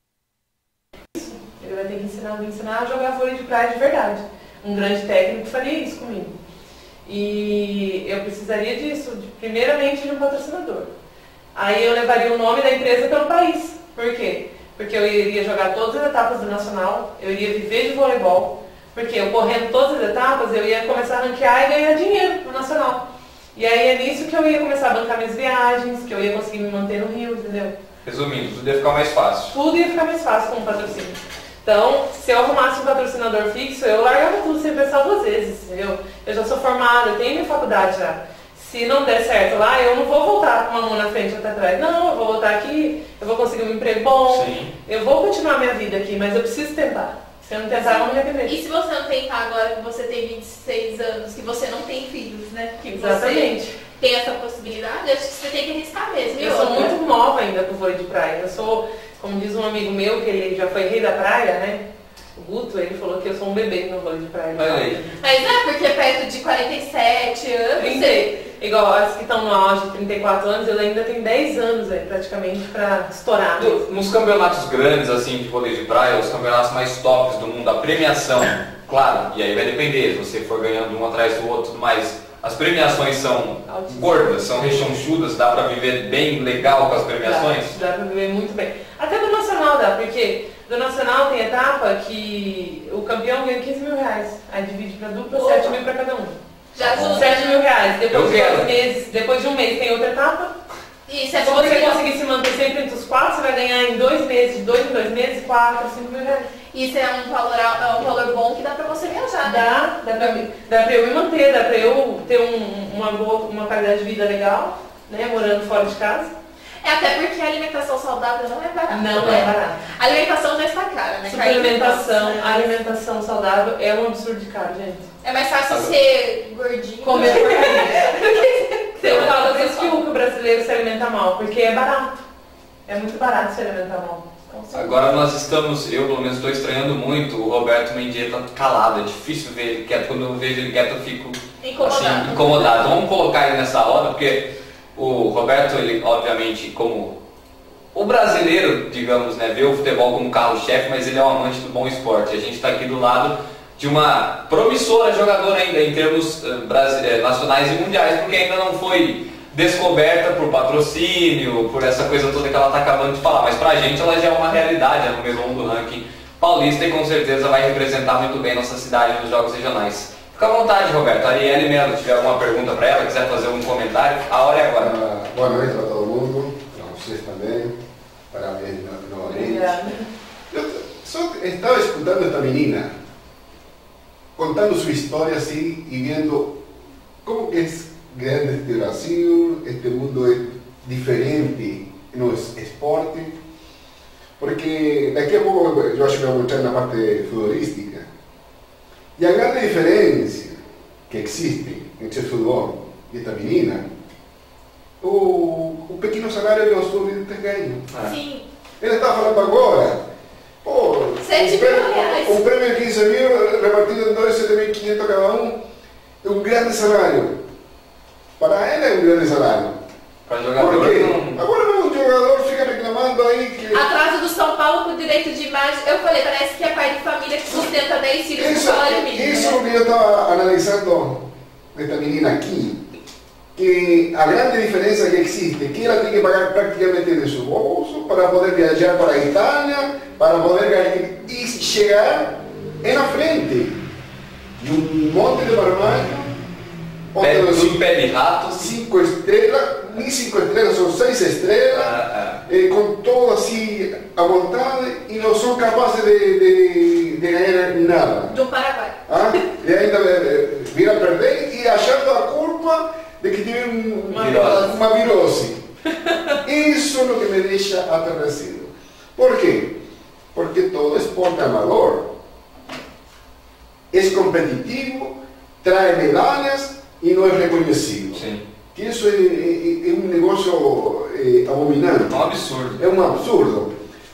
Speaker 3: Ele vai ter que me ensinar a jogar vôlei de praia de verdade. Um grande técnico faria isso comigo. E eu precisaria disso, primeiramente de um patrocinador. Aí eu levaria o nome da empresa pelo país. Por quê? Porque eu iria jogar todas as etapas do nacional, eu iria viver de voleibol, porque eu correndo todas as etapas, eu ia começar a ranquear e ganhar dinheiro no nacional. E aí é nisso que eu ia começar a bancar minhas viagens, que eu ia conseguir me manter no Rio, entendeu?
Speaker 2: Resumindo, tudo ia ficar mais fácil.
Speaker 3: Tudo ia ficar mais fácil com o patrocínio. Então, se eu arrumasse um patrocinador fixo, eu largava tudo sem pensar duas vezes, entendeu? Eu já sou formada, eu tenho minha faculdade já. Se não der certo lá, eu não vou voltar com uma mão na frente ou atrás. Não, eu vou voltar aqui, eu vou conseguir um emprego bom,
Speaker 2: Sim.
Speaker 3: Eu vou continuar minha vida aqui, mas eu preciso tentar. Se eu não tentar, eu vou me arrepender.
Speaker 1: E se você não tentar agora que você tem 26 anos, que você não tem filhos, né? Que
Speaker 3: Exatamente.
Speaker 1: Você tem essa possibilidade, acho que você tem que arriscar mesmo.
Speaker 3: Eu sou muito nova ainda pro vôlei de praia. Eu sou, como diz um amigo meu, que ele já foi rei da praia, né? O Guto, ele falou que eu sou um bebê no vôlei de praia.
Speaker 1: Mas porque perto de 47 anos...
Speaker 3: 30, igual as que estão no auge, 34 anos, eu ainda tenho 10 anos aí, praticamente, pra estourar.
Speaker 2: Nos campeonatos grandes, assim, de vôlei de praia, os campeonatos mais tops do mundo, a premiação, claro, e aí vai depender, se você for ganhando um atrás do outro, tudo mais, as premiações são gordas, são rechonchudas, dá pra viver bem legal com as premiações?
Speaker 3: Dá pra viver muito bem. Até do Nacional dá, porque do Nacional tem etapa que o campeão ganha 15 mil reais, aí divide pra dupla, 7 mil pra cada um.
Speaker 1: Já ajuda.
Speaker 3: 7 mil reais. Depois de um mês tem outra etapa.
Speaker 1: Isso,
Speaker 3: se você conseguir se manter sempre entre os 4, você vai ganhar em 2 meses, de 2 em 2 meses, 4, 5 mil reais.
Speaker 1: Isso é um valor bom que dá pra você viajar, né?
Speaker 3: Dá pra eu me manter, dá pra eu ter uma qualidade de vida legal, né? Morando fora de casa.
Speaker 1: Até porque a alimentação saudável não é barata.
Speaker 3: Não é barata.
Speaker 1: A alimentação já está cara, né?
Speaker 3: A alimentação saudável é um absurdo de caro, gente.
Speaker 1: É mais fácil ser gordinho.
Speaker 3: Comer porcaria. Eu falo às vezes que o brasileiro se alimenta mal, porque é barato. É muito barato se alimentar mal.
Speaker 2: Agora nós estamos, eu pelo menos estou estranhando muito, o Roberto Mendieta calado, é difícil ver ele quieto, quando eu vejo ele quieto eu fico assim, incomodado. Vamos colocar ele nessa roda, porque o Roberto, ele obviamente como o brasileiro, digamos, né, vê o futebol como carro-chefe, mas ele é um amante do bom esporte. A gente está aqui do lado de uma promissora jogadora ainda em termos nacionais e mundiais, porque ainda não foi descoberta por patrocínio, por essa coisa toda que ela está acabando de falar, mas pra gente ela já é uma realidade, é no mesmo do ranking paulista e com certeza vai representar muito bem nossa cidade nos jogos regionais. Fica à vontade, Roberto. Arielle Melo, se tiver alguma pergunta para ela, quiser fazer um comentário, a hora é agora.
Speaker 4: Boa noite para todo mundo, para vocês também, parabéns novamente. Eu só estava escutando esta menina, contando sua história assim e vendo como que é grande este Brasil, este mundo é diferente no esporte, porque daqui a pouco eu acho que vamos entrar na parte futbolística. E a grande diferença que existe entre o futebol e esta menina, o pequeno salário que os futebolistas ganham.
Speaker 1: Sim.
Speaker 4: Ele está falando agora, pô,
Speaker 1: 7 mil reais.
Speaker 4: Um prêmio de 15 mil repartido em 7.500 cada um, é um grande salário. Para ele é um grande salário.
Speaker 2: Para jogador não...
Speaker 4: Agora o jogador fica reclamando aí que...
Speaker 1: Atraso do São Paulo com direito de imagem. Eu falei, parece que é pai de família que sustenta 10 filhos com salário mínimo.
Speaker 4: Isso é o que eu estava analisando esta menina aqui. Que a grande diferença que existe é que ela tem que pagar praticamente de seu bolso para poder viajar para a Itália, para poder ganhar e chegar na frente de um monte de marmanjo.
Speaker 2: Tudo pé de rato.
Speaker 4: 5 estrelas, nem 5 estrelas, são 6 estrelas, com todo assim à vontade e não são capazes de ganhar nada.
Speaker 1: Do Paraguai.
Speaker 4: E ainda vir a perder e achando a culpa de que tiveram uma virose. Isso é o que me deixa aterrecido. Por quê? Porque todo esporte amador é competitivo, traz medalhas e não é reconhecido.
Speaker 2: Sim.
Speaker 4: Que isso é um negócio abominável.
Speaker 2: É um absurdo.
Speaker 4: É um absurdo.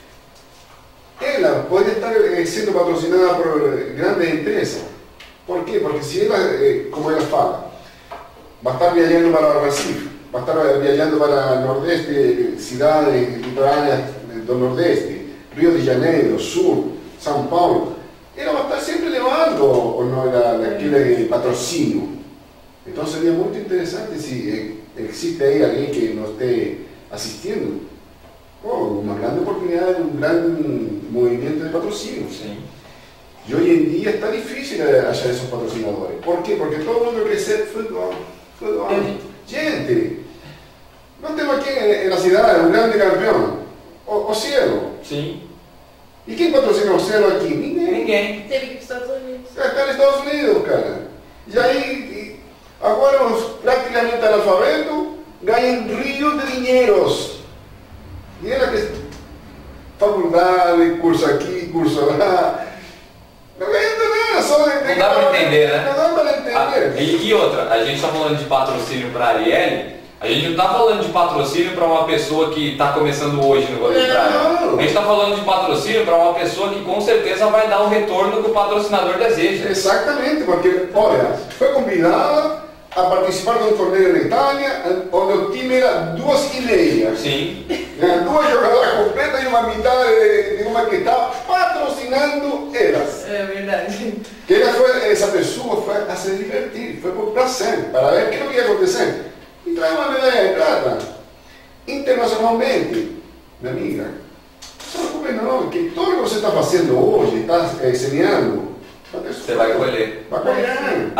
Speaker 4: Ela pode estar sendo patrocinada por grandes empresas. Por quê? Porque se ela, como ela fala, vai estar viajando para o Recife, vai estar viajando para o Nordeste, cidades litorâneas do Nordeste, Rio de Janeiro, Sul, São Paulo, ela vai estar sempre levando o nome daquele patrocínio. Então seria muito interessante se existe aí alguém que nos esteja assistindo, uma grande oportunidade, um grande movimento de patrocínio.
Speaker 2: Sim.
Speaker 4: E hoje em dia está difícil achar esses patrocinadores. Por quê? Porque todo mundo quer ser futebol. Gente, nós temos aqui na cidade um grande campeão, o Cielo.
Speaker 2: Sim.
Speaker 4: E quem patrocina o Cielo aqui? Ninguém.
Speaker 1: Teve que ir para os Estados Unidos.
Speaker 4: Está nos Estados Unidos, cara. E aí, agora os praticamente analfabetos ganham rios de dinheiros. E ela que faculdade, curso aqui, curso lá. Não ganha nada, só
Speaker 2: Não dá para entender, né?
Speaker 4: Não dá para entender.
Speaker 2: E outra, a gente está falando de patrocínio para a Arielle, a gente não está falando de patrocínio para uma pessoa que está começando hoje no vôlei de praia. A gente está falando de patrocínio para uma pessoa que com certeza vai dar o retorno que o patrocinador deseja.
Speaker 4: Exatamente, porque, olha, foi convidada a participar de um torneio na Itália, onde o time era 2,5.
Speaker 2: Sim.
Speaker 4: 2 jogadoras completas e uma metade de uma que está patrocinando elas.
Speaker 3: É verdade.
Speaker 4: Que essa pessoa foi a se divertir, foi por prazer, para ver o que ia acontecer. E traz uma medalha de prata. Internacionalmente, minha amiga, não, que tudo que você está fazendo hoje, está semeando,
Speaker 2: você vai colher.
Speaker 4: Vai colher.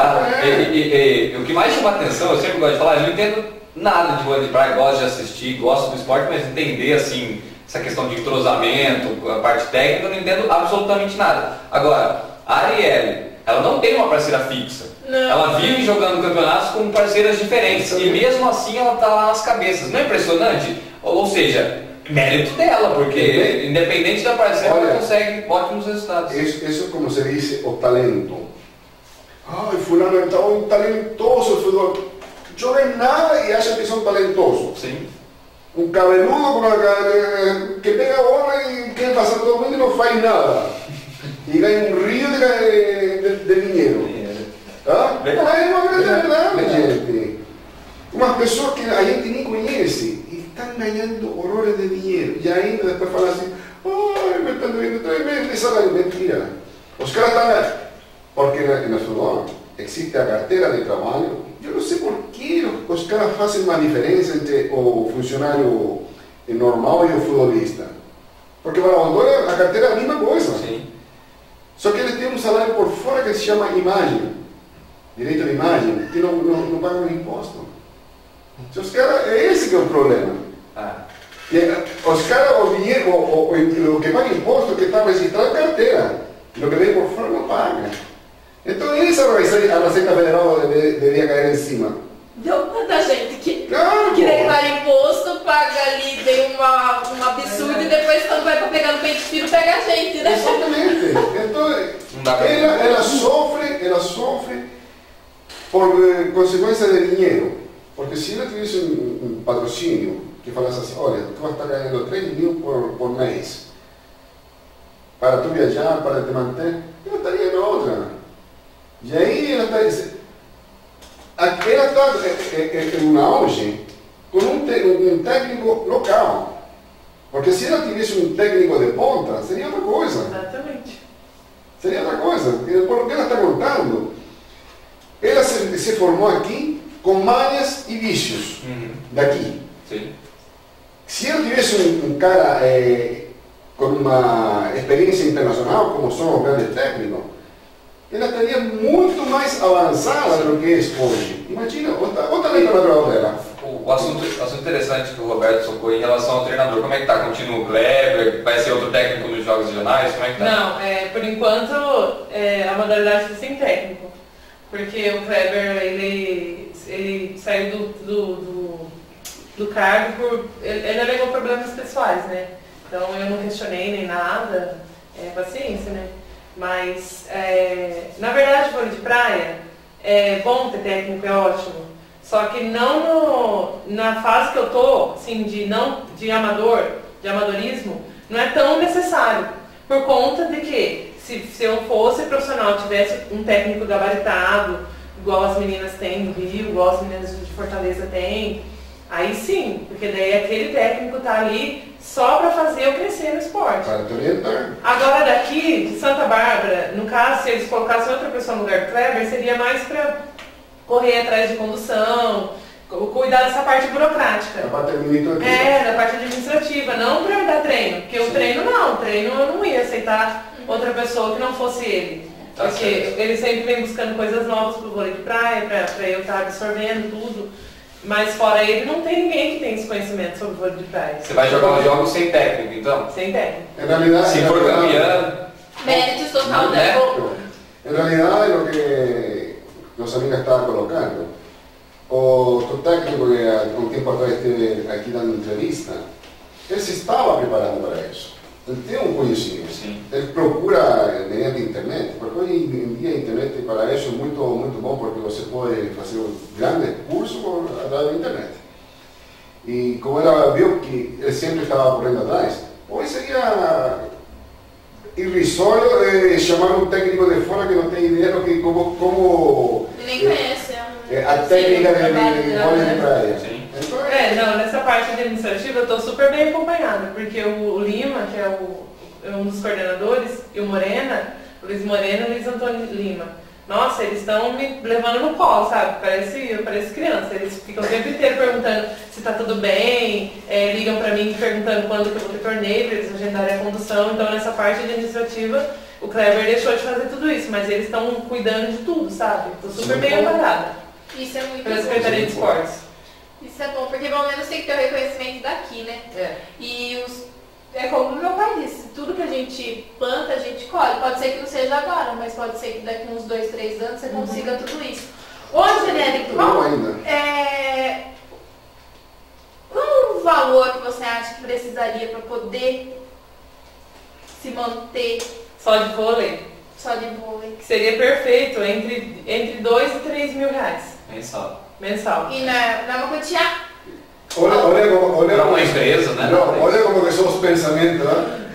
Speaker 2: O que mais chama atenção, eu sempre gosto de falar, eu não entendo nada de vôlei de praia, gosto de assistir, gosto do esporte, mas entender assim, essa questão de entrosamento, a parte técnica, eu não entendo absolutamente nada. Agora, a Arielle, ela não tem uma parceira fixa.
Speaker 1: Não.
Speaker 2: Ela vive jogando campeonatos com parceiras diferentes. E mesmo assim ela está lá nas cabeças. Não é impressionante? Ou seja, mérito dela, porque independente da parceira, ela consegue ótimos resultados.
Speaker 4: Isso como se diz o talento. Ai, fulano é tão talentoso, futebol. Joga em nada e acha que são talentosos.
Speaker 2: Sim.
Speaker 4: Um cabeludo que pega a bola e quer passar todo mundo e não faz nada. E ganha um rio de dinheiro. É uma grande verdade, gente. Umas pessoas que a gente nem conhece e estão ganhando horrores de dinheiro. E ainda depois falam assim, ai, me estão ganhando 3 meses de salário. Mentira. Os caras estão... Porque no futebol existe a carteira de trabalho. Eu não sei por que os caras fazem uma diferença entre o funcionário normal e o futebolista. Porque para o jogador a carteira é a mesma coisa.
Speaker 2: Sim.
Speaker 4: Só que eles têm um salário por fora que se chama imagem. Direito de imagem, que não pagam imposto. Os caras, é esse que é o problema. Os caras, o dinheiro, o que paga imposto, que está registrado em carteira. O que vem por fora não paga. Então essa a Receita Federal deveria cair em cima.
Speaker 1: Deu tanta gente que
Speaker 4: Claro,
Speaker 1: declara imposto, paga ali, tem um absurdo e depois quando vai para pegar no peito de filho, pega a gente, né?
Speaker 4: Exatamente. Então, ela sofre por consequência de dinheiro. Porque se ela tivesse um patrocínio que falasse assim, olha, tu vai estar ganhando 3 mil por mês para tu viajar, para te manter, ela estaria em outra. E aí ela está em um auge com um técnico local. Porque se ela tivesse um técnico de ponta, seria outra coisa.
Speaker 3: Exatamente.
Speaker 4: Seria outra coisa. Por que ela está contando? Ela se formou aqui com malhas e vícios daqui.
Speaker 2: Sim.
Speaker 4: Se ela tivesse um cara com uma experiência internacional, como são os grandes técnicos, ela estaria muito mais avançada do que é hoje. Imagina, outra vez para a dela.
Speaker 2: O assunto interessante que o Roberto tocou em relação ao treinador, como é que tá? Continua o Kleber? Vai ser outro técnico nos jogos regionais? Como é que tá?
Speaker 3: Não, por enquanto a modalidade está sem técnico. Porque o Kleber, ele saiu do cargo por... Ele alegou problemas pessoais, né? Então eu não questionei nem nada, paciência, né? Mas, na verdade, vôlei de praia, é bom ter técnico, é ótimo. Só que não na fase que eu tô, assim, de amadorismo, não é tão necessário. Por conta de que, se eu fosse profissional, tivesse um técnico gabaritado, igual as meninas têm no Rio, igual as meninas de Fortaleza têm, aí sim, porque daí aquele técnico tá ali só para fazer eu crescer no esporte.
Speaker 4: Para te orientar.
Speaker 3: Agora daqui, de Santa Bárbara, no caso, se eles colocassem outra pessoa no lugar do Kleber, seria mais para correr atrás de condução, cuidar dessa parte burocrática.
Speaker 4: Da parte administrativa.
Speaker 3: Da parte administrativa, não para dar treino, porque o treino eu não ia aceitar outra pessoa que não fosse ele.
Speaker 2: Tá
Speaker 3: porque
Speaker 2: certo.
Speaker 3: ele sempre vem buscando coisas novas pro vôlei de praia, para eu estar absorvendo tudo. Mas fora ele, não tem ninguém que tem esse conhecimento sobre vôlei de praia.
Speaker 2: Você vai jogar os jogos sem técnico, então?
Speaker 3: Sem técnico.
Speaker 4: En realidad,
Speaker 2: Se for campeão...
Speaker 1: Méritos total,
Speaker 2: Né?
Speaker 1: né?
Speaker 4: En realidad, lo que los amigos estaban colocando, tu técnico que há um tempo atrás esteve aqui dando entrevista, ele se estava preparando para isso. Ele tem um conhecimento.
Speaker 2: Sim.
Speaker 4: Ele procura mediante internet, porque hoje em dia a internet para isso é muito bom, porque você pode fazer um grande curso através da internet. E como ela viu que ele sempre estava correndo atrás, hoje seria irrisório chamar um técnico de fora que não tem ideia do que como
Speaker 1: Nem conhece.
Speaker 4: a técnica de vôlei de praia.
Speaker 2: Sim.
Speaker 4: Então,
Speaker 3: Não, nessa parte administrativa eu estou super bem acompanhada, porque o Lima, que é um dos coordenadores, e o Morena, o Luiz Morena e o Luiz Antônio Lima, nossa, eles estão me levando no colo, sabe? Parece criança. Eles ficam o tempo inteiro perguntando se está tudo bem, ligam para mim perguntando quando que eu vou ter torneio, para eles agendarem a condução. Então, nessa parte administrativa, o Kleber deixou de fazer tudo isso, mas eles estão cuidando de tudo, sabe? Estou super bem amparada
Speaker 1: Isso é muito
Speaker 3: pela
Speaker 1: bom.
Speaker 3: Secretaria de Esportes.
Speaker 1: Isso é bom, porque pelo menos tem que ter o reconhecimento daqui, né? E é como o meu pai disse, tudo que a gente planta, a gente colhe. Pode ser que não seja agora, mas pode ser que daqui uns 2, 3 anos você consiga tudo isso. Ô, Angelina, qual o valor que você acha que precisaria para poder se manter
Speaker 3: Só de vôlei,
Speaker 1: só de vôlei?
Speaker 3: que seria perfeito, entre 2 e 3 mil reais mensal.
Speaker 1: E não é uma quantia...
Speaker 4: olha
Speaker 2: Para uma empresa, né?
Speaker 4: olha como que são os pensamentos, né?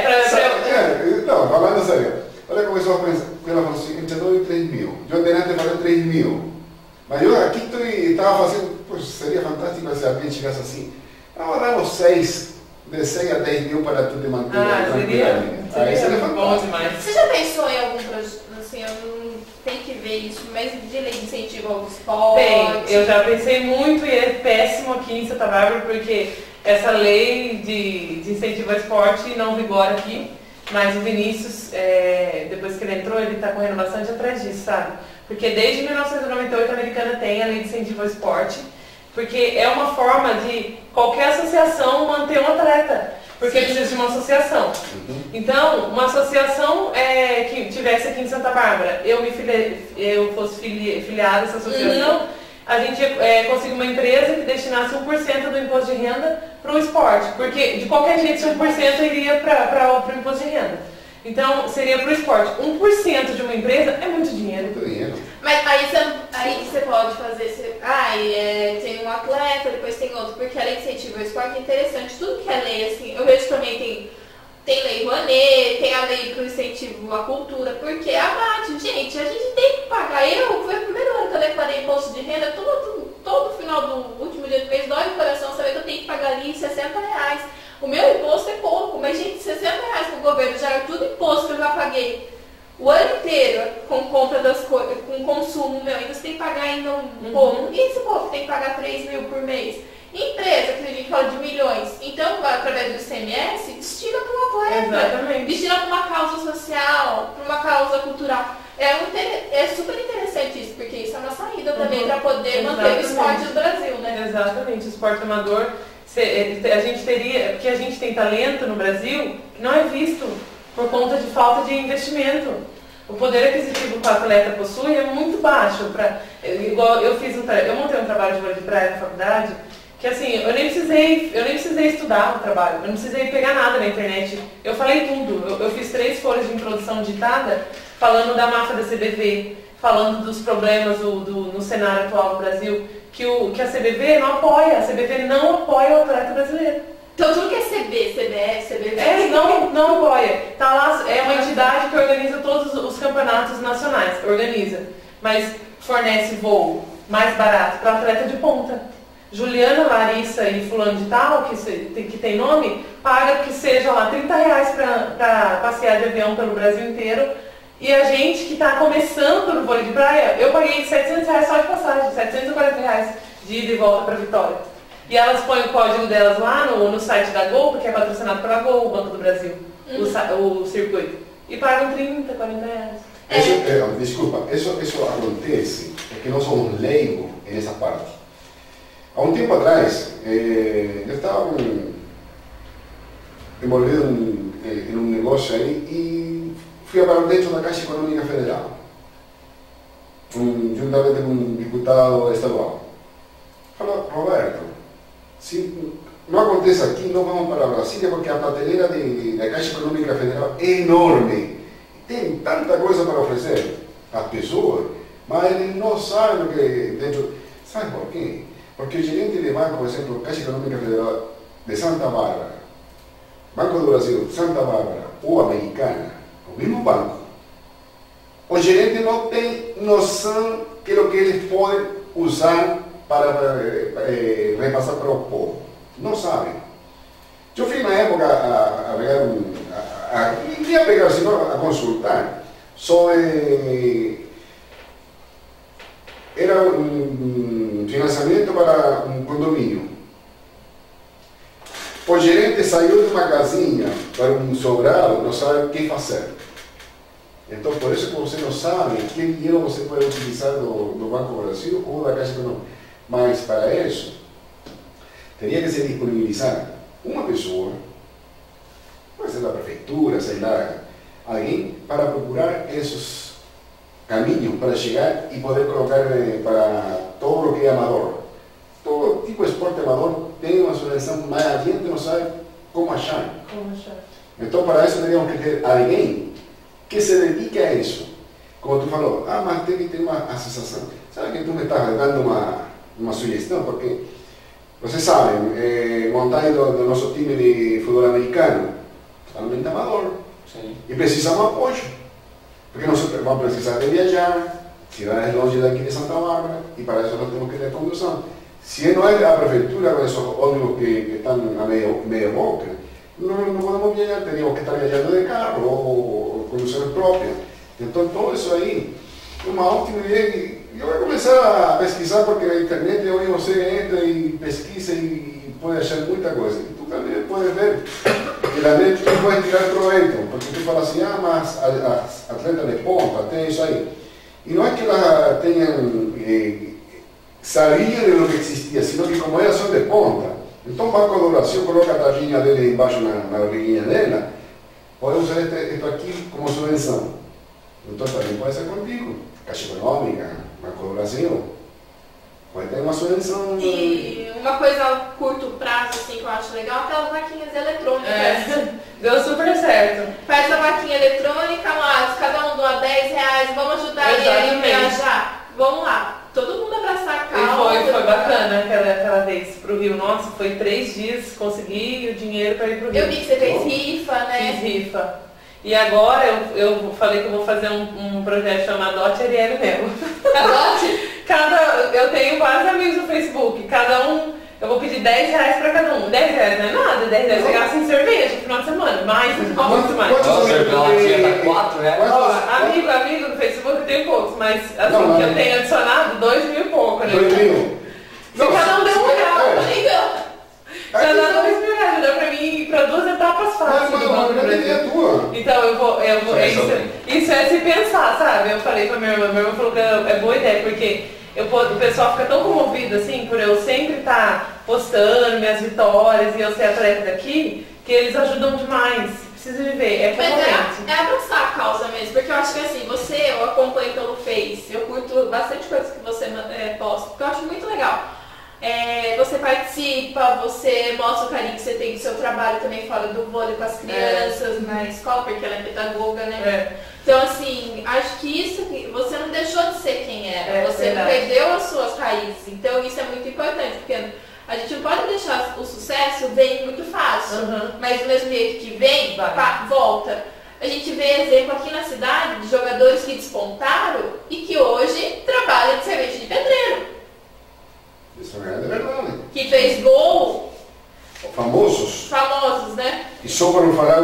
Speaker 4: Não, falando sério, olha como são os pensamentos. Ela falou assim, entre 2 e 3 mil. Eu antes falei 3 mil. Mas eu aqui estava fazendo, poxa, seria fantástico se alguém chegasse assim, vamos dar uns 6, de 6 a 10 mil para tu te manter tranquilamente. Aí seria
Speaker 3: bom
Speaker 4: fantástico.
Speaker 3: demais.
Speaker 1: Você já pensou em algum projeto, assim, eu não tenho que ver isso, mas de lei de incentivo ao esporte?
Speaker 3: Bem, eu já pensei muito e é péssimo aqui em Santa Bárbara, porque essa lei de incentivo ao esporte não vigora aqui, mas o Vinícius, depois que ele entrou, ele está correndo bastante atrás disso, sabe? Porque desde 1998 a Americana tem a lei de incentivo ao esporte, porque é uma forma de qualquer associação manter um atleta, porque precisa de uma associação. Então, uma associação que tivesse aqui em Santa Bárbara, eu fosse filiada a essa associação, a gente conseguir uma empresa que destinasse 1% do imposto de renda para o esporte, porque de qualquer jeito esse 1% iria para o imposto de renda. Então, seria para o esporte. 1% de uma empresa é muito dinheiro.
Speaker 4: Muito dinheiro.
Speaker 1: Mas aí você pode fazer, tem um atleta, depois tem outro, porque a lei de incentivo ao esporte é interessante. Tudo que é lei, assim, eu vejo também tem lei Rouanet, tem a lei para o incentivo à cultura, porque abate, gente, a gente tem que pagar. Foi a primeira hora que eu declarei imposto de renda, todo final do último dia do mês, dói o coração saber que eu tenho que pagar ali R$60. O meu imposto é pouco, mas gente, R$60 para o governo já é tudo imposto que eu já paguei o ano inteiro com compra das coisas, com consumo meu, ainda você tem que pagar ainda um pouco. E esse povo tem que pagar 3 mil por mês? Empresa, que a gente fala de milhões, então, através do ICMS, destina para um atleta.
Speaker 3: Exatamente.
Speaker 1: Destina para uma causa social, para uma causa cultural. É super interessante isso, porque isso é uma saída também para poder manter o esporte do Brasil, né?
Speaker 3: Exatamente, o esporte amador, a gente teria, porque a gente tem talento no Brasil que não é visto por conta de falta de investimento. O poder aquisitivo que o atleta possui é muito baixo. Igual eu montei um trabalho de vôlei de praia na faculdade, que assim, eu nem precisei estudar o trabalho, eu não precisei pegar nada na internet. Eu falei tudo, eu fiz 3 folhas de introdução ditada, falando da máfia da CBV, falando dos problemas no cenário atual do Brasil, que a CBV não apoia, o atleta brasileiro.
Speaker 1: Então tudo que é CB, CBF, CBV...
Speaker 3: não apoia. Tá lá, é uma entidade que organiza todos os campeonatos nacionais, mas fornece voo mais barato para atleta de ponta. Juliana, Larissa e fulano de tal, que tem nome, paga que seja lá R$30 para passear de avião pelo Brasil inteiro. E a gente que está começando no vôlei de praia, eu paguei R$700 só de passagem, R$740 de ida e volta para Vitória. E elas põem o código delas lá no site da Gol, porque é patrocinado pela Gol, o Banco do Brasil, o circuito. E pagam R$30, R$40.
Speaker 4: Desculpa, isso acontece porque nós somos leigos nessa parte. Há um tempo atrás, eu estava envolvido em um negócio aí e fui para dentro da Caixa Econômica Federal, juntamente com um deputado estadual. Falou, Roberto, se não acontece aqui, não vamos para Brasília porque a prateleira da Caixa Econômica Federal é enorme. Tem tanta coisa para oferecer às pessoas, mas eles não sabem o que dentro. Sabe por quê? Porque o gerente de banco, por exemplo, Caixa Econômica Federal de Santa Bárbara, Banco do Brasil, Santa Bárbara ou Americana, o mesmo banco, o gerente não tem noção de o que eles podem usar para repassar para o povo. Não sabem. Eu fui na época não ia pegar, senão a consultar sobre. Era um financiamento para um condomínio. O gerente saiu de uma casinha para um sobrado, não sabe o que fazer. Então, por isso que você não sabe que dinheiro você pode utilizar do Banco do Brasil ou da Caixa Econômica. Mas, para isso, teria que se disponibilizar uma pessoa, pode ser da prefeitura, sei lá, alguém, para procurar esses caminho para chegar e poder colocar para todo o que é amador. Todo tipo de esporte amador tem uma solução, mas a gente não sabe como achar. Então, para isso, teríamos que ter alguém que se dedique a isso. Como tu falou, mas tem que ter uma associação. Sabe que tu me estás dando uma sugestão? Porque, vocês sabem, montagem do nosso time de futebol americano, totalmente amador.
Speaker 2: Sim. E
Speaker 4: precisamos de apoio. Porque nós vamos precisar de viajar, cidades longe daqui de Santa Bárbara, e para isso nós temos que ter condução. Se não é a prefeitura com esses ônibus que estão a meia boca, não podemos viajar, teríamos que estar viajando de carro ou conduções próprias. Então, tudo isso aí é uma ótima ideia. Eu vou começar a pesquisar, porque na internet hoje você entra e pesquisa e pode achar muita coisa. E tu também pode ver que também tu pode tirar proveito, porque tu fala assim, mas as atletas de ponta tem isso aí. E não é que elas tenham sabiam de lo que existia, sino que como elas são de ponta, então o Banco do Brasil coloca a taxinha dele embaixo na barriguinha dela, pode usar isto aqui como subvenção. Então também pode ser contigo, Caixa Econômica, Banco do Brasil, pode ter uma subvenção.
Speaker 1: E uma coisa a curto prazo, assim, que eu acho legal, aquelas vaquinhas eletrônicas.
Speaker 3: Deu super certo.
Speaker 1: Faz a vaquinha eletrônica, lá, cada um doa R$10, vamos ajudar ele a viajar. Vamos lá, todo mundo abraçar a causa.
Speaker 3: E foi bacana aquela vez pro Rio. Nossa, foi 3 dias, consegui o dinheiro para ir pro Rio.
Speaker 1: Eu vi que você fez rifa, né?
Speaker 3: Fiz rifa. E agora eu falei que eu vou fazer um projeto chamado Adote Arielle Melo.
Speaker 1: Adote?
Speaker 3: Eu tenho vários amigos no Facebook, cada um, eu vou pedir R$10 para cada um. R$10 não é nada, R$10 você gasta em cerveja no final de semana, muito mais.
Speaker 2: Nossa, a latinha tá R$4.
Speaker 3: Amigo no Facebook eu tenho poucos, mas assim, que eu tenho adicionado 2.000 e pouco, né?
Speaker 4: 2.000.
Speaker 3: Se cada um der R$1. vai dar R$2.000, dá pra mim ir pra 2 etapas fáceis.
Speaker 4: Não, não é tua.
Speaker 3: Então eu vou isso é se pensar, sabe? Eu falei pra minha irmã falou que é boa ideia, porque o pessoal fica tão comovido assim, por eu sempre estar postando minhas vitórias e eu ser atleta daqui, que eles ajudam demais. Precisa viver,
Speaker 1: Mas é abraçar a causa mesmo, porque eu acho que assim, eu acompanho pelo Face, eu curto bastante coisas que você posta, porque eu acho muito legal. Você participa, você mostra o carinho que você tem do seu trabalho também fora do vôlei com as crianças na escola, porque ela é pedagoga, né? Então assim, acho que isso, você não deixou de ser quem era, você não perdeu as suas raízes, então isso é muito importante, porque a gente não pode deixar o sucesso vir muito fácil, mas do mesmo jeito que vem, volta. A gente vê exemplo aqui na cidade de jogadores que despontaram e que hoje trabalham de servente de pedreiro.
Speaker 4: Isso é verdade.
Speaker 1: Que fez gol.
Speaker 4: Famosos,
Speaker 1: né?
Speaker 4: E só para não falar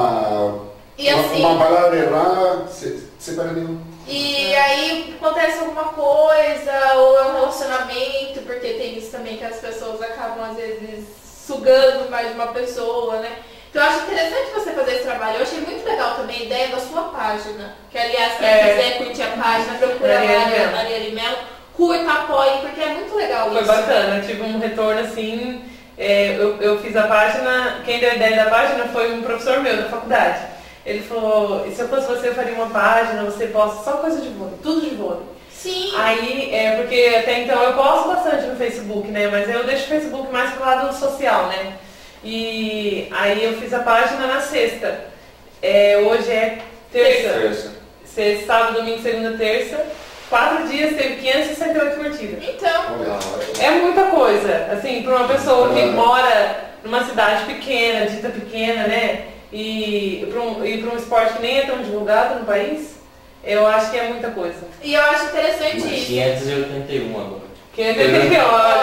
Speaker 4: uma palavra errada, se perdeu.
Speaker 1: E aí acontece alguma coisa, ou é um relacionamento, porque tem isso também que as pessoas acabam às vezes sugando mais de uma pessoa, né? Então eu acho interessante você fazer esse trabalho. Eu achei muito legal também a ideia da sua página. Que aliás, quem quiser curtir a página, procura lá, Arielle Mello, curta, apoie, porque é muito legal isso.
Speaker 3: Foi bacana, eu tive um retorno assim, eu fiz a página, quem deu a ideia da página foi um professor meu da faculdade. Ele falou, se eu fosse você, eu faria uma página, você posta só coisa de vôlei, tudo de vôlei.
Speaker 1: Sim.
Speaker 3: Aí, porque até então eu posto bastante no Facebook, né? Mas eu deixo o Facebook mais pro lado social, né? E aí eu fiz a página na sexta. Hoje é terça. Sexta, sábado, domingo, segunda, terça. 4 dias teve 568 curtidas.
Speaker 1: Então.
Speaker 3: É muita coisa. Assim, para uma pessoa que mora numa cidade pequena, dita pequena, né? E para um esporte que nem é tão divulgado no país, eu acho que é muita coisa.
Speaker 1: E eu acho interessante isso.
Speaker 5: 581 agora.
Speaker 3: 581.